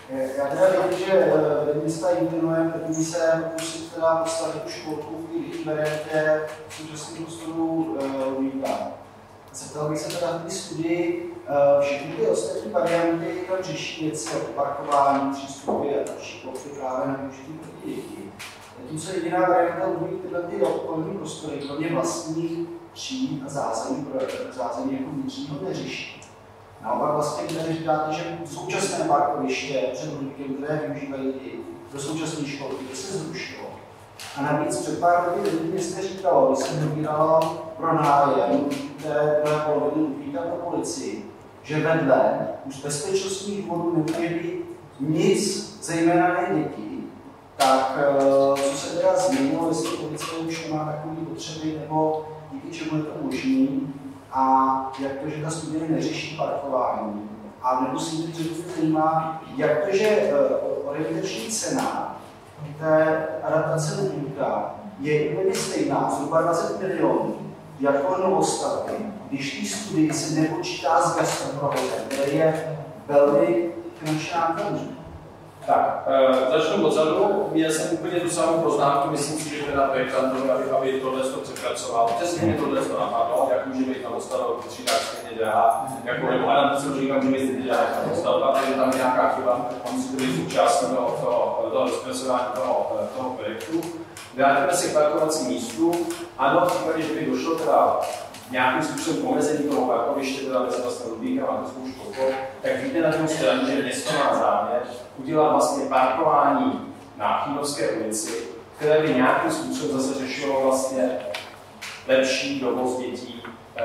Já teda vím, že města internuje, první se pokusit teda postavit tu školku v té variantě v současném prostoru Lujíka. Zeptal bych se teda v té studii, všechny ty ostatní varianty tam řeší věci jako parkování, přístupy a další plochy právě na využití pro ty děti. Zatímco jediná varianta mluví tyhle ty okolní prostory, kromě vlastních tříd a zázemí jako vnitřního neřeší. Naopak vlastně, když říkáte, že současné parkoviště před Lujíkem, které využívají i do současné školky, to se zrušilo. A navíc před pár roky město říkalo, když se vybíralo pro nájem té druhé poloviny Lujíka pro policii, že vedle už z bezpečnostních důvodů nemůže být nic, zejména ne dětí, tak co se teda změnilo, jestli policie už nemá takové potřeby, nebo díky čemu je to možný, a jak to, že ta studie neřeší parkování. A nebo si mě zajímá, jak to, že orientační cena té adaptace Lujíka je úplně stejná, zhruba 20 milionů, jako novostavby, když té studii se nepočítá s gastroprovozem, který je velmi finančně nákladný. Tak, začnu odzadu. Měl jsem úplně tu samou poznámku, myslím si, že teda projektantovi, aby tohle to přepracoval. Přesně mě tohle to napadlo, jak může být na postavu třídách stejně drahá, jako nebo adaptace říkám, že být drahá ta postavba, takže tam je nějaká chyba, on musí být součástí toho rozpracování toho projektu. Vrátíme se k parkovacím místu. Ano, v případě, že by došlo teda nějakým způsobem omezení toho parkoviště, teda mezi vlastně Lujíkem a Mateřskou školkou, tak víte na tom straně, že město má záměr udělat vlastně parkování na Chýnovské ulici, které by nějakým způsobem zase řešilo vlastně lepší dovoz dětí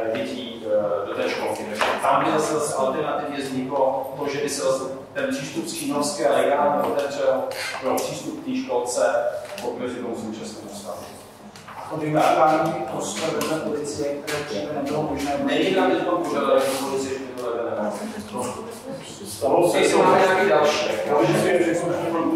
do té školky. Tam by zase alternativně vzniklo to, že by se zase ten přístup z Chýnovské legálně otevřel pro přístup k té školce mezi tou současnou stavu. To využívání prostor vedle policie, které dříve nebylo možné. Není tam teď požadavek do policie, že by to vedle nemohlo. Stalo se jsou nějaký další. Policie všechno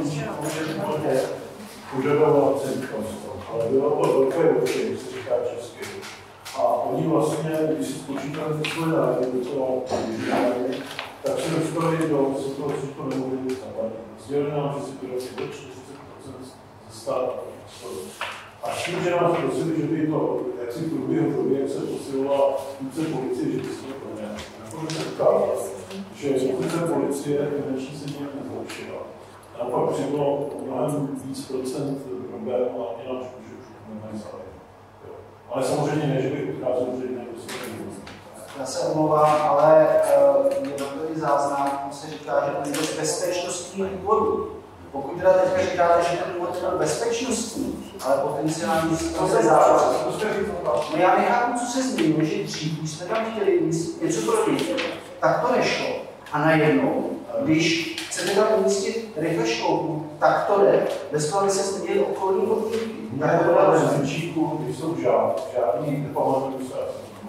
požadovala centralstvo, ale bylo to velké oči, jak se říká česky. A oni vlastně, když si spočítali ty svoje nájmy do toho využívání, tak se dostali do situace, že to nemohli zaplatit. Sdělili nám, že si to do 40% ze státu. A s tím, že nás prosili, že by to, jak si průběhu doby, jak se posilovala funkce policie, že by se to nemělo. Nakonec se ukázalo, že funkce policie finanční se nějak nezlepšila. Naopak přibylo mnohem víc procent problémů a měla, že už nemají zájem. Ale samozřejmě ne, že bych odcházel, že někdo se nemůže. Já se omlouvám, ale je dobrý záznam, se říká, že to je z bezpečnostních důvodů. Pokud teda teďka říkáte, že ten důvod je bezpečnostní, ale potenciální se záleží. No já nechápu, co se změnilo, že dřív, když jsme tam chtěli něco pro děti, tak to nešlo. A najednou, když chcete tam umístit rychle školku, tak to jde, bez toho, aby se změnili okolní podmínky. Tak to dáme z Řečíku, když jsou žádný, nepamatuju se,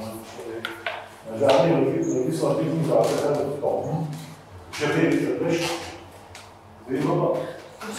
žádný legislativní základ v tom, že by vyhodnout.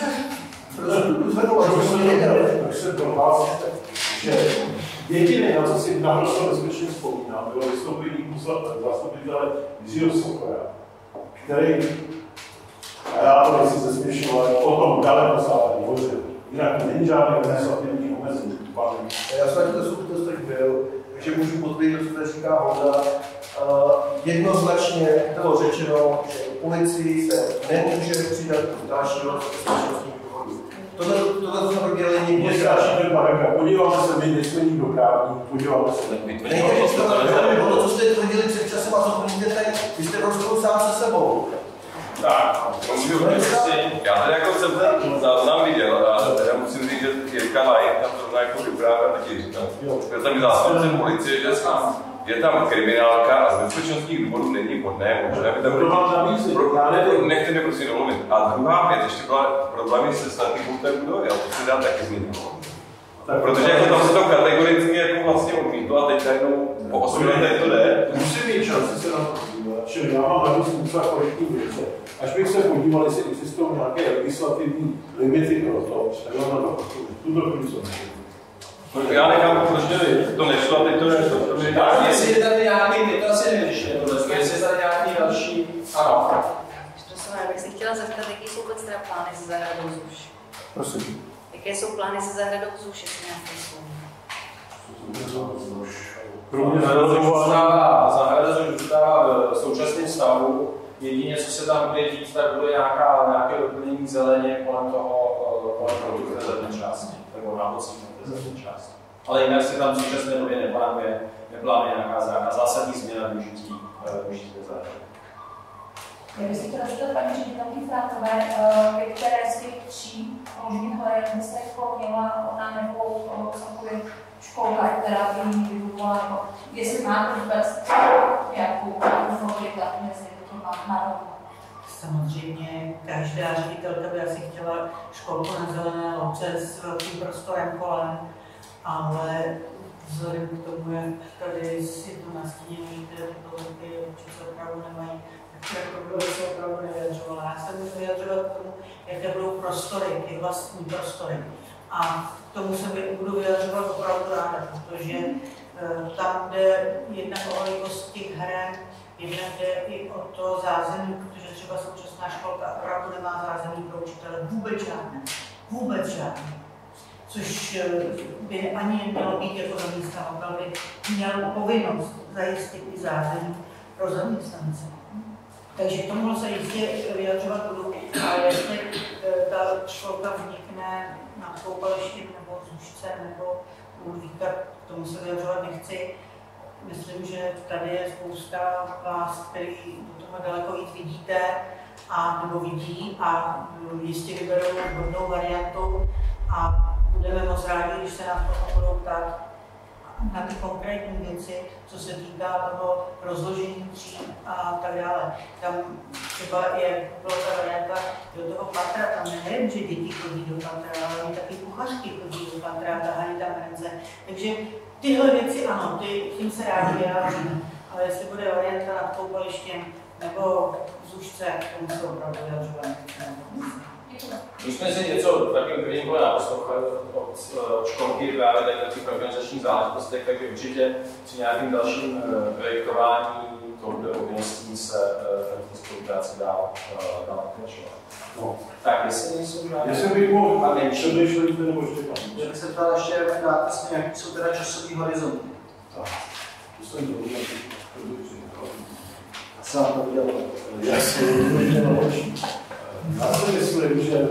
Tak se prohlásíte, že jediné, na co si naprosto bezpečně vzpomínám, bylo vystoupení zastupitele Jiřího Sokora, který, a já to nechci zesměšovat, o tom daleko sále hovořil. Jinak není žádné legislativní omezení. Já jsem taky to souvislost teď byl, takže můžu potvrdit to, co tady říká Honza. Jednoznačně bylo řečeno, že policii se nemůže přidat do dalšího bezpečnostních důvodů. Tohle jsme dělali někdy. Mě straší ten paragraf. Podíváme se, my nejsme nikdo právní, podíváme se. To, co jste tvrdili před časem a co tvrdíte teď, vy jste rozhodl sám se sebou. Tak, já tady jako jsem ten záznam viděl a teda musím říct, že Jirka Lajk tam zrovna jako vyprávěl taky říkal. Byl tam i zástupce policie, že je tam kriminálka a z bezpečnostních důvodů není vhodné, možná by tam nechte mě prosím domluvit. A druhá věc, ještě byla problémy se statýkou té budovy, ale to se dá taky změnit. Protože jako tam se to kategoricky jako vlastně odmítlo a teď najednou po 8 letech to jde. Musím mít šanci se na to podívat, čili já mám na způsob korektní věce. Až bych se podíval, jestli existují nějaké legislativní limity pro to, tak mám na to tuto chvíli. Já nechám, proč to nešlo a teď to nešlo. Jestli je tady nějaký, my to asi nevyřešíme, jestli je tady nějaký další, ano. Já bych se chtěla zeptat, jaké jsou vůbec teda plány se zahradou ZUŠ? Prosím. Jaké jsou plány se zahradou ZUŠ, jestli nějaké jsou? Zahrada zůstává v současném stavu. Jedině, co se tam bude dít, tak bude nějaké doplnění zeleně kolem toho té zadní části, nebo na bocích té zadní části. Ale jinak se tam v současné době neplánuje nějaká zásadní změna využití té zahrady. Já bych si chtěla zeptat paní ředitelky Frátové, ke které z těch 3 možných variant byste měla ona nebo školka, která by jí vyvovala, jestli máte vůbec nějakou konfliktu mezi těma národama. Samozřejmě každá ředitelka by asi chtěla školku na zelené louce s velkým prostorem kolem, ale vzhledem k tomu, jak tady si to nastínění, ty určitě opravdu nemají, tak se opravdu nevyjadřovala. Já jsem můžu vyjadřovat k tomu, jaké budou prostory, jaké vlastní prostory. A k tomu se budu vyjadřovat opravdu ráda, protože tam jde jednak o velikost těch heren, jednak jde i o to zázemí, protože třeba současná školka opravdu nemá zázemí pro učitele vůbec žádné. Což by ani nemělo být jako zaměstnavatel, by měl povinnost zajistit i zázemí pro zaměstnance. Takže k tomu se jistě vyjadřovat budu, a jestli ta školka vznikne na koupališti nebo ZUŠce nebo u Ludvíka, k tomu se vyjadřovat nechci. Myslím, že tady je spousta vás, kteří do toho daleko víc vidíte nebo vidí a jistě vyberou hodnou variantu a budeme moc rádi, když se nás potom budou ptát na ty konkrétní věci, co se týká toho rozložení tříd a tak dále. Tam třeba byla ta varianta do toho patra, tam nejen, že děti chodí do patra, ale oni taky kuchařky chodí do patra, tahají tam hrnce. Takže tyhle věci ano, tím se rádi vyjádříme, ale jestli bude varianta nad koupalištěm nebo v ZUŠce, k tomu se opravdu vyjadřovat. My jsme si něco takovým prvním kole naposlouchali od školky právě tady na těch organizačních záležitostech, takže určitě při nějakým dalším projektování to bude povinností se v té spolupráci dál pokračovat. No. Tak, jestli nejsou žádné... Jestli bych mohl přemýšlet, nebo ještě pan. Já bych se ptal ještě, dáte si nějaký jsou teda časový horizonty. Tak, to jsem to udělal. Sám to udělal. Já si myslím, že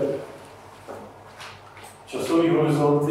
časový horizont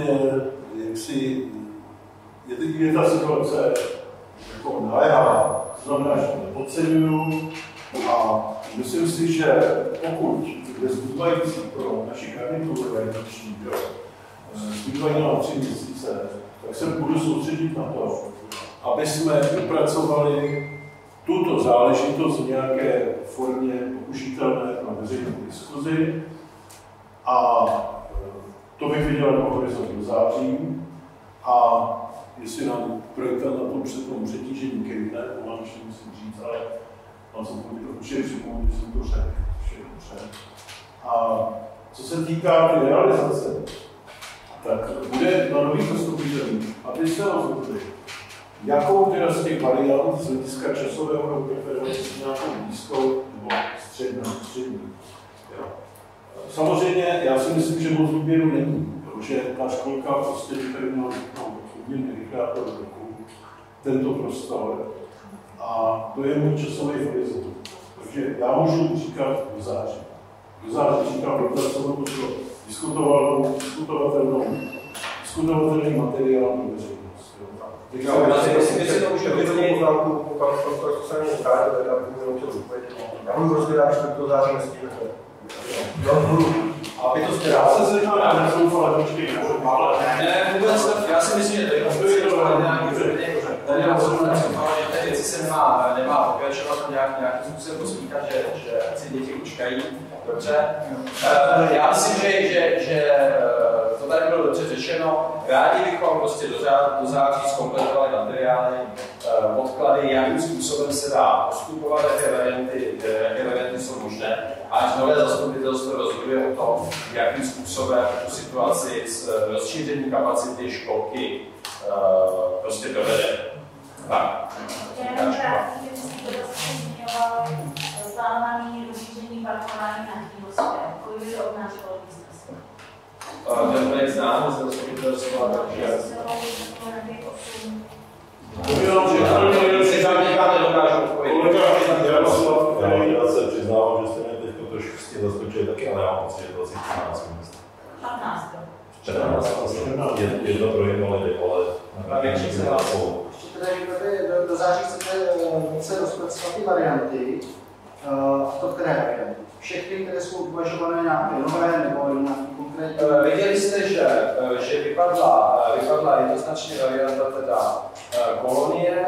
je ta situace jako naléhavá. To znamená, že to nepodceňuju a myslím si, že pokud bude zbývající pro naši garnituru redakční zbývají nám 3 měsíce, tak se budu soustředit na to, aby jsme vypracovali tuto záležitost v nějaké formě použitelné pro veřejnou diskuzi a to bych viděl jako horizont do září a jestli nám projektant na tom přetížení kejvne, to vám ještě musím říct, ale mám se určitě připomínat, že jsem to řekl. A co se týká té realizace, tak bude na nových zastupitelích, aby se rozhodli, jakou teda z těch variant z hlediska časového preferenci nějakou blízkou nebo střední. Samozřejmě, já si myslím, že moc výběru není, protože ta školka prostě by tady měla hodně rychlá do roku, tento prostor. A to je můj časový horizont. Takže já můžu říkat do září. Do září říkám propracovat to diskutovatelný materiál pro veřejnost. Já budu rozvědat, že to září nestihne. A vy to já se zejména, já nesoufal, ale počkej, ne, vůbec, já si myslím, že té věci se nemá pokračovat nějakým způsobem pospítat, že si děti učkají. Dobře. Já myslím, že to tady bylo dobře řečeno. Rádi bychom prostě do září zkompletovali materiály, podklady, jakým způsobem se dá postupovat, jaké varianty jsou možné. A až nové zastupitelstvo rozhoduje o tom, jakým způsobem tu situaci s rozšířením kapacity školky prostě dovede. Tak. Jenom krátce, že jste to zmiňoval, plánovaný rozšíření parkování na Chývosté. Kolik by to obnášelo místnosti? Ten projekt znám, jsem zastupitelstva, takže... Já se přiznávám, že jste mě teď trošku s tím zaskočili taky, ale já mám pocit, že to asi 14 míst. 15. 14. Jedno pro invalidi, ale... Na větší se hlásou. Ještě tady do září chcete rozpracovat ty varianty, a to které varianty? Všechny, které jsou uvažované na nové nebo na konkrétní? Viděli jste, že vypadla jednoznačně varianta teda kolonie,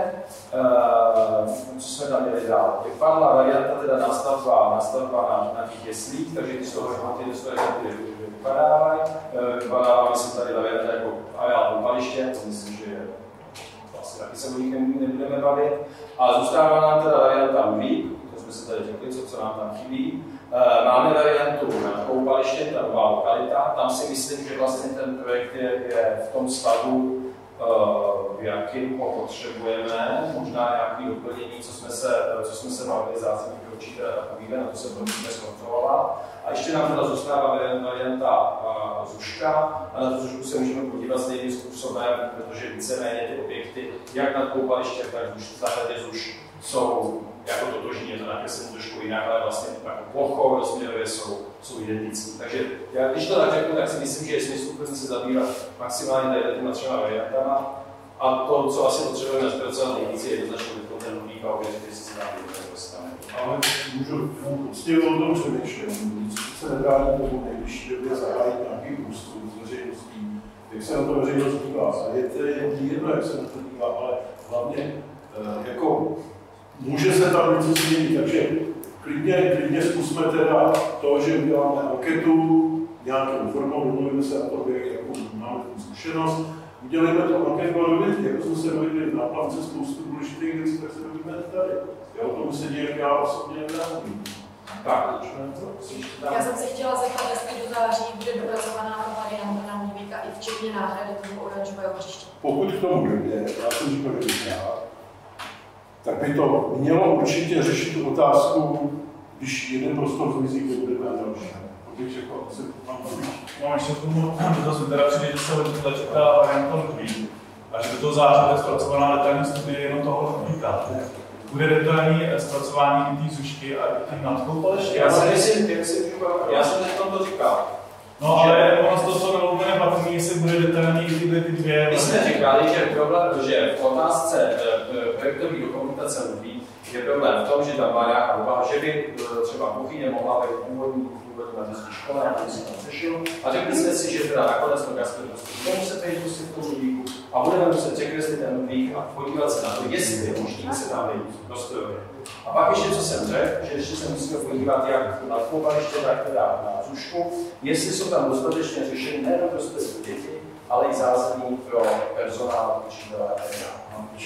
co jsme tam měli dál. Vypadla varianta teda nástavba na těch jeslích, takže ty z toho ty vypadávají. Vypadává, myslím, tady varianta jako areál koupaliště, to myslím, že vlastně taky se o nich nebudeme bavit. A zůstává nám teda varianta uhlík, to jsme se tady řekli, co nám tam chybí. Máme variantu nad koupalištěm, ta nová lokalita. Tam si myslím, že vlastně ten projekt je v tom stavu, v jakým ho potřebujeme. Možná nějaké doplnění, co jsme se bavili, zásadní určitě takovýhle, na to se budeme zkontrolovat. A ještě nám teda zůstává varianta Zuška a na tu Zušku se můžeme podívat stejným způsobem, protože víceméně ty objekty, jak nad koupalištěm, tak v zahradě Zuš jsou jako totožní, je to nakresleno trošku jinak, ale vlastně plochou rozměrově jsou identické. Takže já když to tak řeknu, tak si myslím, že je smysluplné se zabývat maximálně těma třema variantama. A to, co asi potřebujeme zpracovat nejvíce, je jednoznačně ten nový pavě, který si tam dostane. Ale můžu poctivě o tom přemýšlet. Se nedá tomu nejbližší době zahájit nějaký průzkum s veřejností, jak se na to veřejnost dívá. A je to jedno, jak se na to dívá, ale hlavně jako může se tam něco změnit, takže klidně zkusme teda to, že uděláme anketu, nějakou formou, domluvíme se na to, jakou máme tu zkušenost, udělejme to anketu a dovědět, jako jsme se dověděli na plance spoustu důležitých věcí, tak se dověděme tady. Já o tom se děje, já osobně nevím. Tak, já jsem se chtěla zeptat, jestli do září bude dopracovaná varianta na Mlívíka i včetně náhrady toho oranžového hřiště. Pokud k tomu dojde, já jsem říkal, že tak by to mělo určitě řešit tu otázku, když jeden prostor zmizí, kde bude na další. Pokud řekl, asi mám no, ještě k tomu dotazu, teda přijde, že se hodně čeká varianta Ludvík a že do toho září bude zpracovaná detailní studie jenom toho Ludvíka. Bude detailní zpracování i té Zušky a i těch nadkoupaliště. Já jsem to říkal. No ale ono z toho, co bylo úplně patrný, jestli bude detailní i ty dvě. My jsme říkali, že problém, že v otázce projektové dokumentace Ludvík je problém v tom, že tam má nějaká úvaha, že by třeba kuchyně mohla být původní mateřské škole, na který si tam řešil. A řekli jsme si, že teda nakonec to Kasper bude muset být pustit v tom Ludvíku a budeme muset překreslit ten Ludvík a podívat se na to, jestli je možný se tam vejít dostrojově. A pak ještě, co jsem řekl, že ještě se musíme podívat jak na koupaliště, tak teda na Zušku, jestli jsou tam dostatečně řešení nejen pro děti, ale i zázemí pro personál, učitele a tak dále.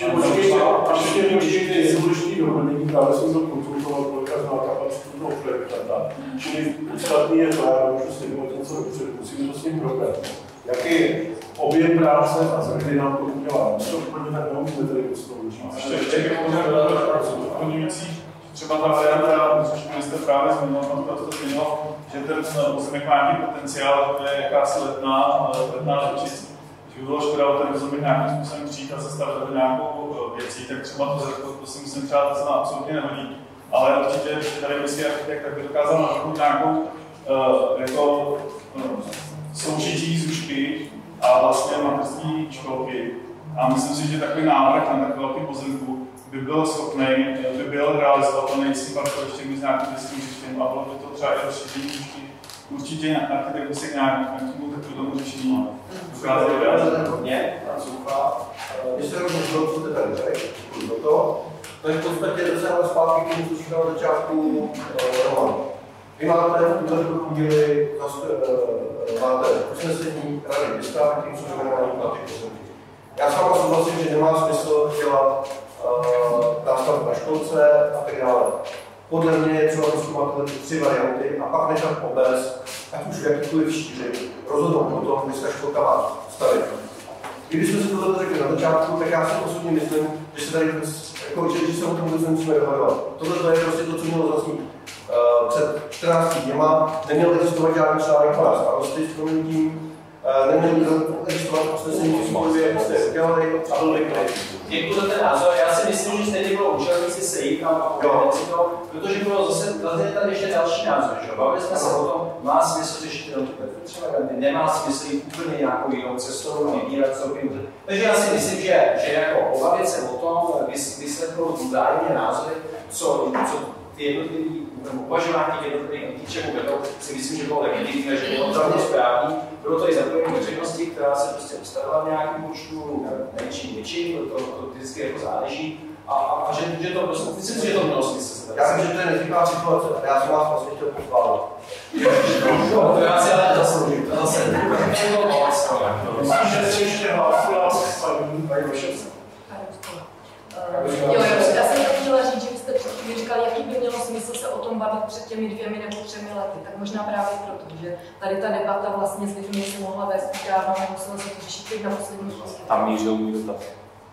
Ještě je důležitý dohodnění, právě jsem to konzultoval, kolika zná kapacitu toho projektanta. Čili podstatný je to, já můžu slibovat něco dobře, musíme to s ním probrat. Jaký je objem práce a za kdy nám to udělá. My to úplně tak neumíme tady postavit. Ještě bych možná doplňující, třeba ta varianta, což minister právě zmínil, tam to zmínilo, že ten pozemek má nějaký potenciál, to je jakási letná řečic. Když by bylo škoda o ten pozemek nějakým způsobem přijít a zastavit do nějakou věcí, tak třeba to si myslím třeba to absolutně nehodí. Ale určitě, když tady městský architekt, tak by dokázal navrhnout nějakou jako soužití Zušky a vlastně mateřské školky. A myslím si, že takový návrh na takový velký pozemku by byl schopný, by byl realizovatelný s tím parkovištěm, s nějakým městským řešením a bylo by to třeba i rozšíření Zušky. Určitě architekt by se k nějakému takovému řešení dokázal vyjádřit. Hodně, jestli rovně to, co jste tady řekl, to je v podstatě docela zpátky k tomu, co říkal na začátku Roman. Vy máte v tuto chvíli máte usnesení Rady města, tím, co jmenovaný na ty pozemky. Já s vámi souhlasím, že nemá smysl dělat nástavbu na školce a tak dále. Podle mě je třeba rozkoumat ty tři varianty a pak nechat obec, ať už v jakýkoliv šíři, rozhodnout o tom, kdy se školka má stavit. Když jsme si tohle řekli na začátku, tak já si osobně myslím, že se tady jako, že se o tom vůbec nemusíme dohadovat. Tohle je prostě to, co mělo zaznít před 14 neměl existovat žádný článek pana starosty s proměnitím, neměl existovat usnesení v smlouvě, jak jste udělali, a byl vyklid. Děkuji za ten názor. Já si myslím, že stejně bylo účelné si sejít a povědět si to, protože bylo zase tady ještě další názor. Bavili jsme se o tom, má smysl řešit jenom ty extravaganty, nemá smysl jít úplně nějakou jinou cestou, vybírat co by. Takže já si myslím, že jako pobavit se o tom, vysvětlit vzájemně názory, co ty jednotlivý uvažování těch jednotlivých týček vedou, si myslím, že bylo legitimní a že bylo opravdu správný. Bylo to i zapojení veřejnosti, která se prostě ustavila v nějakém počtu menší, to vždycky jako záleží. A že to prostě, myslím si, že to mělo smysl. Já vím, že to je nezvyklá situace, a já jsem vás vlastně chtěl pochválit. To já si ale zasloužím, to zase nebylo moc. Myslím, že si ještě hlásila s paní Vašovce. Já jsem chtěla říct, že jste před chvíli říkali, jaký by mělo smysl se o tom bavit před těmi 2 nebo 3 lety. Tak možná právě proto, že tady ta debata vlastně s lidmi se mohla vést už dávno, nemusela se to řešit teď na poslední chvíli. Tam mířil můj dotaz.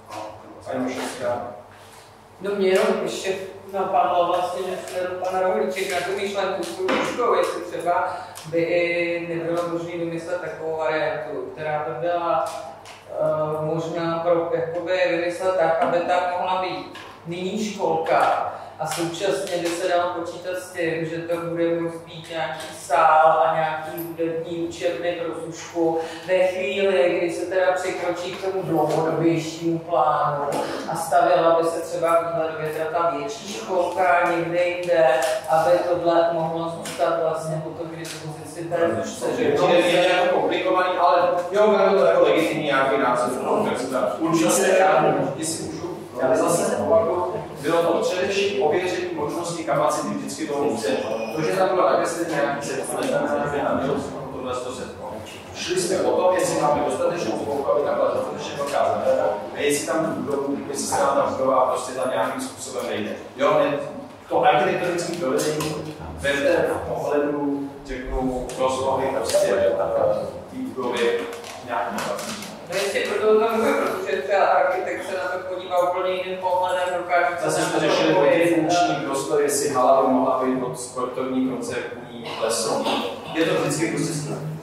No mě jenom ještě napadlo vlastně do pana Rohlíček na tu myšlenku s rouškou, jestli třeba by nebylo možné vymyslet takovou variantu, která by byla možná pro jakoby vymyslet tak, aby tam mohla být mini školka a současně by se dalo počítat s tím, že to bude moct být nějaký sál a nějaký hudební učebny pro Zušku ve chvíli, kdy se teda překročí k tomu dlouhodobějšímu plánu a stavěla by se třeba výhledově ta větší školka někde jinde, aby tohle mohlo zůstat vlastně potom k dispozici té Zušce. Je to jako komplikovaný, ale jo, beru to jako legitimní nějaký název. Určitě jestli můžu, já zase opakuju, bylo to především ověření možnosti kapacity vždycky toho území. To, že tam bylo také se nějaký setko, neznamená, že tam bylo tohle setko. Šli jsme o tom, jestli máme dostatečnou spolku, aby tam byla dostatečně velká zahrada, a jestli tam tu budovu, jestli se nám ta budova prostě tam nějakým způsobem nejde. Jo, ne, to architektonické provedení ve té ohledu, řeknu, rozlohy prostě té budovy nějakým kapacitě. No ještě proto tam může, protože třeba architekt se na to podívá úplně jiným pohledem, dokáže zase jsme řešili hodně funkční prostor, jestli hala by mohla být od sportovní, koncertní, lesovní. Je to vždycky prostě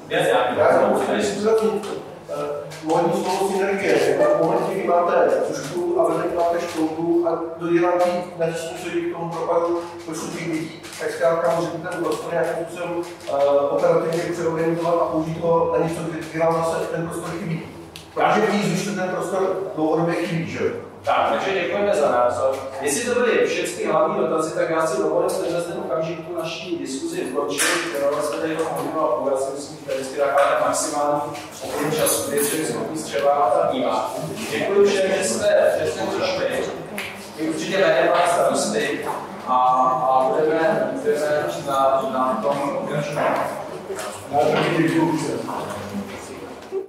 Mohli spolu synergie, v momentě, kdy máte Zušku a vedle máte školku a doděláte na tisíci k tomu propadu počtu těch lidí, tak zkrátka můžete ten prostor nějakým způsobem operativně přeorientovat a použít ho na něco, kdy vám zase ten prostor chybí. Protože víc, když ten prostor dlouhodobě chybí, že? Tak, takže děkujeme za názor. Jestli to byly všechny hlavní dotazy, tak já si dovolím ten okamžik tu naší diskuzi ukončit, kterou jsme tady mohli a já si myslím, že vždycky dáváte maximální okolo času, kdy jsme schopni třeba a vnímat. Děkuji všem, že jste přišli. My určitě vedeme vás starosty a budeme na tom pokračovat. Já taky děkuji.